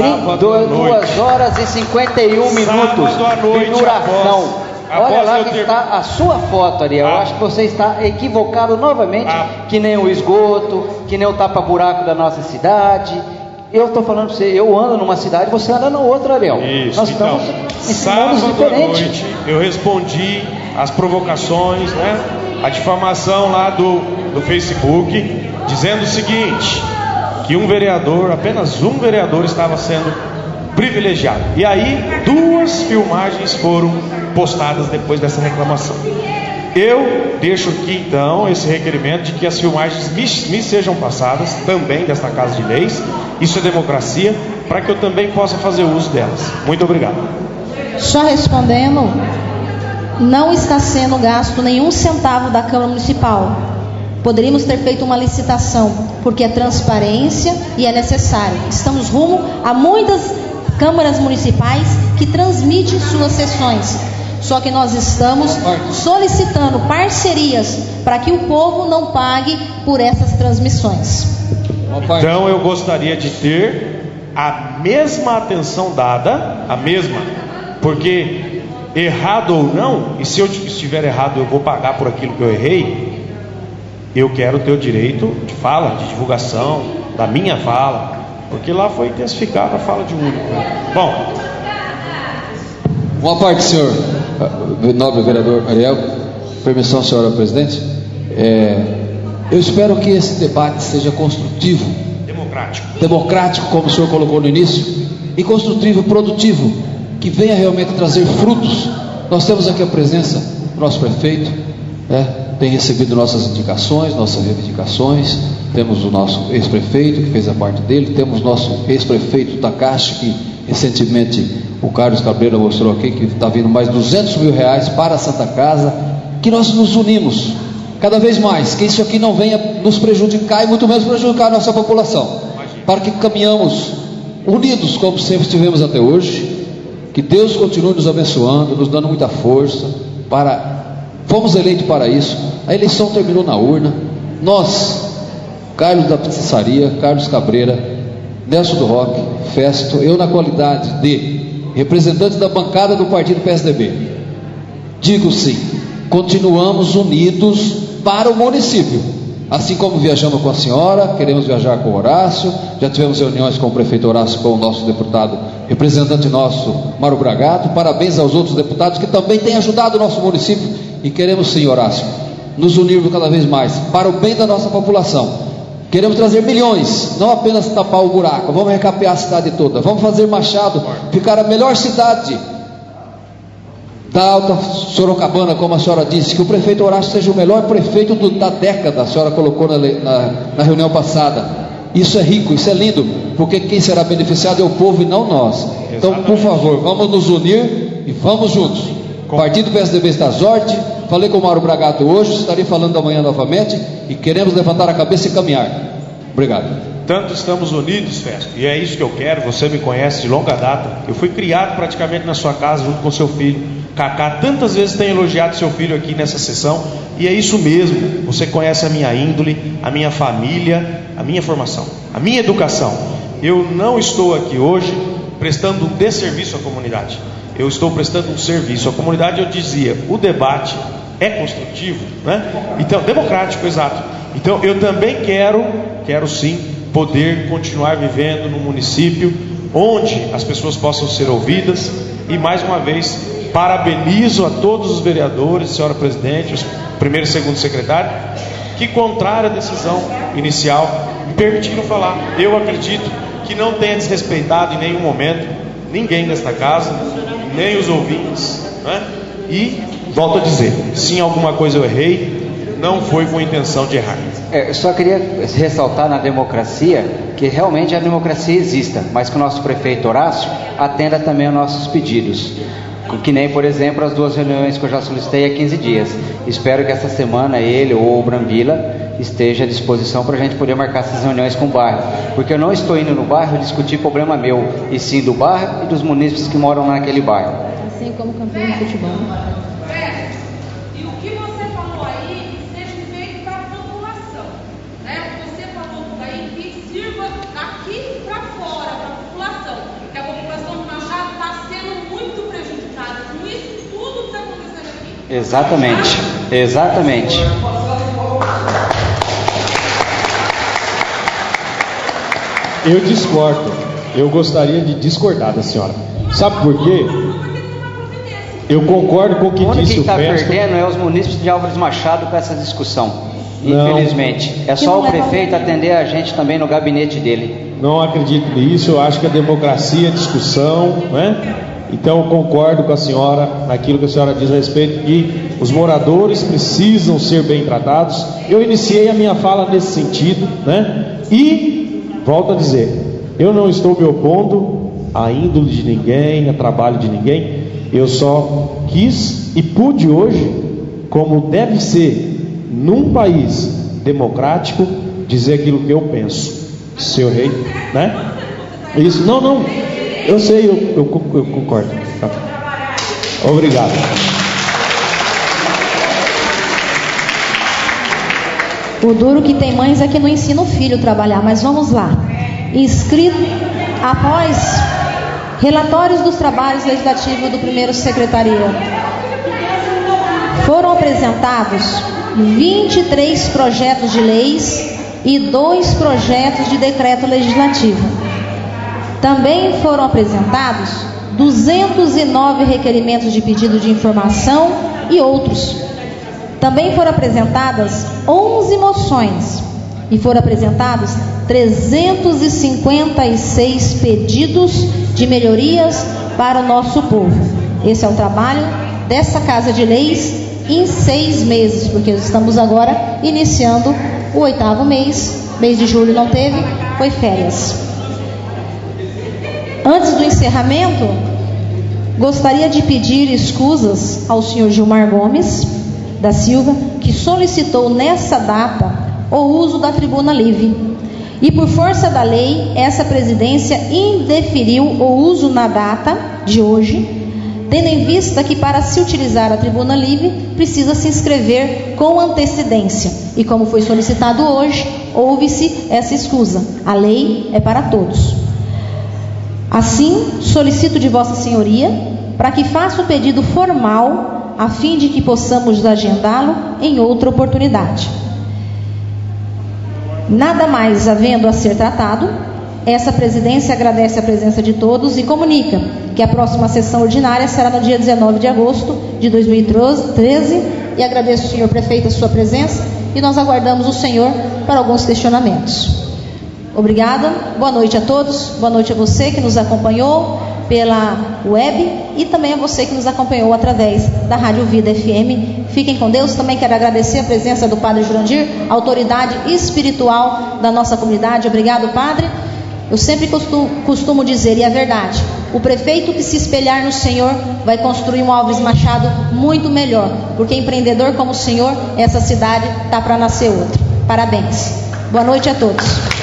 Speaker 3: duas horas e cinquenta e um minutos de duração. Olha lá que ter... está a sua foto, Ariel. Ah. Eu acho que você está equivocado novamente, ah. que nem o esgoto, que nem o tapa-buraco da nossa cidade. Eu estou falando para você, eu ando numa cidade, você anda na outra, Ariel.
Speaker 2: Isso.
Speaker 3: Nós
Speaker 2: então,
Speaker 3: estamos em mundos diferentes.
Speaker 2: Noite, eu respondi as provocações, né? A difamação lá do, do Facebook, dizendo o seguinte, que um vereador, apenas um vereador estava sendo privilegiado. E aí, duas filmagens foram postadas depois dessa reclamação. Eu deixo aqui então esse requerimento de que as filmagens me, me sejam passadas também desta Casa de Leis. Isso é democracia, para que eu também possa fazer uso delas. Muito obrigado.
Speaker 1: Só respondendo, não está sendo gasto nenhum centavo da Câmara Municipal. Poderíamos ter feito uma licitação, porque é transparência e é necessário. Estamos rumo a muitas câmaras municipais que transmitem suas sessões. Só que nós estamos solicitando parcerias para que o povo não pague por essas transmissões.
Speaker 2: Então eu gostaria de ter a mesma atenção dada, a mesma, porque errado ou não, e se eu estiver errado eu vou pagar por aquilo que eu errei, eu quero ter o direito de fala, de divulgação da minha fala, porque lá foi intensificada a fala de único. Bom,
Speaker 4: uma parte, senhor nobre vereador Ariel, permissão, senhora presidente, é, eu espero que esse debate seja construtivo,
Speaker 2: democrático,
Speaker 4: democrático, como o senhor colocou no início, e construtivo, produtivo, que venha realmente trazer frutos. Nós temos aqui a presença do nosso prefeito, é, tem recebido nossas indicações, nossas reivindicações. Temos o nosso ex-prefeito, que fez a parte dele, temos nosso ex-prefeito Takashi, que recentemente o Carlos Cabreira mostrou aqui, que está vindo mais duzentos mil reais para a Santa Casa, que nós nos unimos cada vez mais, que isso aqui não venha nos prejudicar e muito menos prejudicar a nossa população, para que caminhamos unidos como sempre estivemos até hoje. Que Deus continue nos abençoando, nos dando muita força, para, fomos eleitos para isso, a eleição terminou na urna, nós, Carlos da Pizzaria, Carlos Cabreira, Nelson do Roque, Festo, eu na qualidade de representante da bancada do partido P S D B, digo sim, continuamos unidos para o município, assim como viajamos com a senhora, queremos viajar com o Horácio, já tivemos reuniões com o prefeito Horácio, com o nosso deputado, representante nosso, Mário Bragato. Parabéns aos outros deputados que também têm ajudado o nosso município, e queremos sim, Horácio, nos unirmos cada vez mais, para o bem da nossa população. Queremos trazer milhões, não apenas tapar o buraco, vamos recapear a cidade toda, vamos fazer Machado ficar a melhor cidade da Alta Sorocabana, como a senhora disse, que o prefeito Horácio seja o melhor prefeito do, da década, a senhora colocou na, na, na reunião passada. Isso é rico, isso é lindo, porque quem será beneficiado é o povo e não nós. Então, por favor, vamos nos unir e vamos juntos. O partido P S D B está sorte. Falei com o Mauro Bragato hoje, estarei falando amanhã novamente, e queremos levantar a cabeça e caminhar. Obrigado.
Speaker 2: Tanto estamos unidos, Festo, e é isso que eu quero. Você me conhece de longa data, eu fui criado praticamente na sua casa junto com seu filho Cacá. Tantas vezes tem elogiado seu filho aqui nessa sessão, e é isso mesmo. Você conhece a minha índole, a minha família, a minha formação, a minha educação. Eu não estou aqui hoje prestando um desserviço à comunidade, eu estou prestando um serviço à comunidade. Eu dizia, o debate é construtivo, né? Então, democrático, exato. Então, eu também quero, quero sim, poder continuar vivendo num município onde as pessoas possam ser ouvidas. E mais uma vez, parabenizo a todos os vereadores, senhora presidente, os primeiro e segundo secretário, que, contrário à decisão inicial, me permitiram falar. Eu acredito que não tenha desrespeitado em nenhum momento ninguém desta casa, nem os ouvintes, né? E volto a dizer, se em alguma coisa eu errei, não foi com a intenção de errar.
Speaker 3: É, eu só queria ressaltar na democracia que realmente a democracia exista, mas que o nosso prefeito Horácio atenda também aos nossos pedidos, que nem, por exemplo, as duas reuniões que eu já solicitei há quinze dias. Espero que essa semana ele ou o Brambila esteja à disposição para a gente poder marcar essas reuniões com o bairro, porque eu não estou indo no bairro discutir problema meu, e sim do bairro e dos munícipes que moram naquele bairro.
Speaker 1: Assim como campeão de futebol.
Speaker 5: E o que você falou aí seja feito para a população, né? Você falou aí que sirva daqui para fora, para a população, que a população do Machado está sendo muito prejudicada com isso tudo que está acontecendo aqui.
Speaker 3: Exatamente, exatamente.
Speaker 6: Eu discordo, eu gostaria de discordar da senhora. Sabe por quê? Eu concordo com o que
Speaker 3: Onde
Speaker 6: disse
Speaker 3: quem
Speaker 6: o
Speaker 3: está
Speaker 6: Festo.
Speaker 3: perdendo é os munícipes de Álvares Machado com essa discussão.
Speaker 6: Não.
Speaker 3: Infelizmente. É só o prefeito atender a gente também no gabinete dele.
Speaker 6: Não acredito nisso, eu acho que a democracia é discussão, né? Então eu concordo com a senhora naquilo que a senhora diz a respeito que os moradores precisam ser bem tratados. Eu iniciei a minha fala nesse sentido, né? E volto a dizer, eu não estou me opondo a índole de ninguém, a trabalho de ninguém. Eu só quis e pude hoje, como deve ser num país democrático, dizer aquilo que eu penso. Seu rei, né? Isso, não, não. Eu sei, eu, eu, eu concordo. Tá. Obrigado.
Speaker 1: O duro que tem mães é que não ensina o filho a trabalhar, mas vamos lá. Inscrito após relatórios dos trabalhos legislativos do primeiro secretaria, foram apresentados vinte e três projetos de leis e dois projetos de decreto legislativo. Também foram apresentados duzentos e nove requerimentos de pedido de informação e outros. Também foram apresentadas onze moções e foram apresentados trezentos e cinquenta e seis pedidos de melhorias para o nosso povo. Esse é o trabalho dessa Casa de Leis em seis meses, porque estamos agora iniciando o oitavo mês. Mês de julho não teve, foi férias. Antes do encerramento, gostaria de pedir escusas ao senhor Gilmar Gomes da Silva, que solicitou nessa data o uso da tribuna livre. E por força da lei, essa presidência indeferiu o uso na data de hoje, tendo em vista que para se utilizar a tribuna livre, precisa se inscrever com antecedência. E como foi solicitado hoje, houve-se essa escusa. A lei é para todos. Assim, solicito de Vossa Senhoria para que faça o pedido formal, a fim de que possamos agendá-lo em outra oportunidade. Nada mais havendo a ser tratado, essa presidência agradece a presença de todos e comunica que a próxima sessão ordinária será no dia dezenove de agosto de dois mil e treze, e agradeço, senhor prefeito, a sua presença, e nós aguardamos o senhor para alguns questionamentos. Obrigada, boa noite a todos, boa noite a você que nos acompanhou pela web e também a você que nos acompanhou através da Rádio Vida F M. Fiquem com Deus. Também quero agradecer a presença do Padre Jurandir, autoridade espiritual da nossa comunidade. Obrigado, Padre. Eu sempre costumo, costumo dizer, e é verdade, o prefeito que se espelhar no Senhor vai construir um Alves Machado muito melhor, porque empreendedor como o senhor, essa cidade está para nascer outra. Parabéns. Boa noite a todos.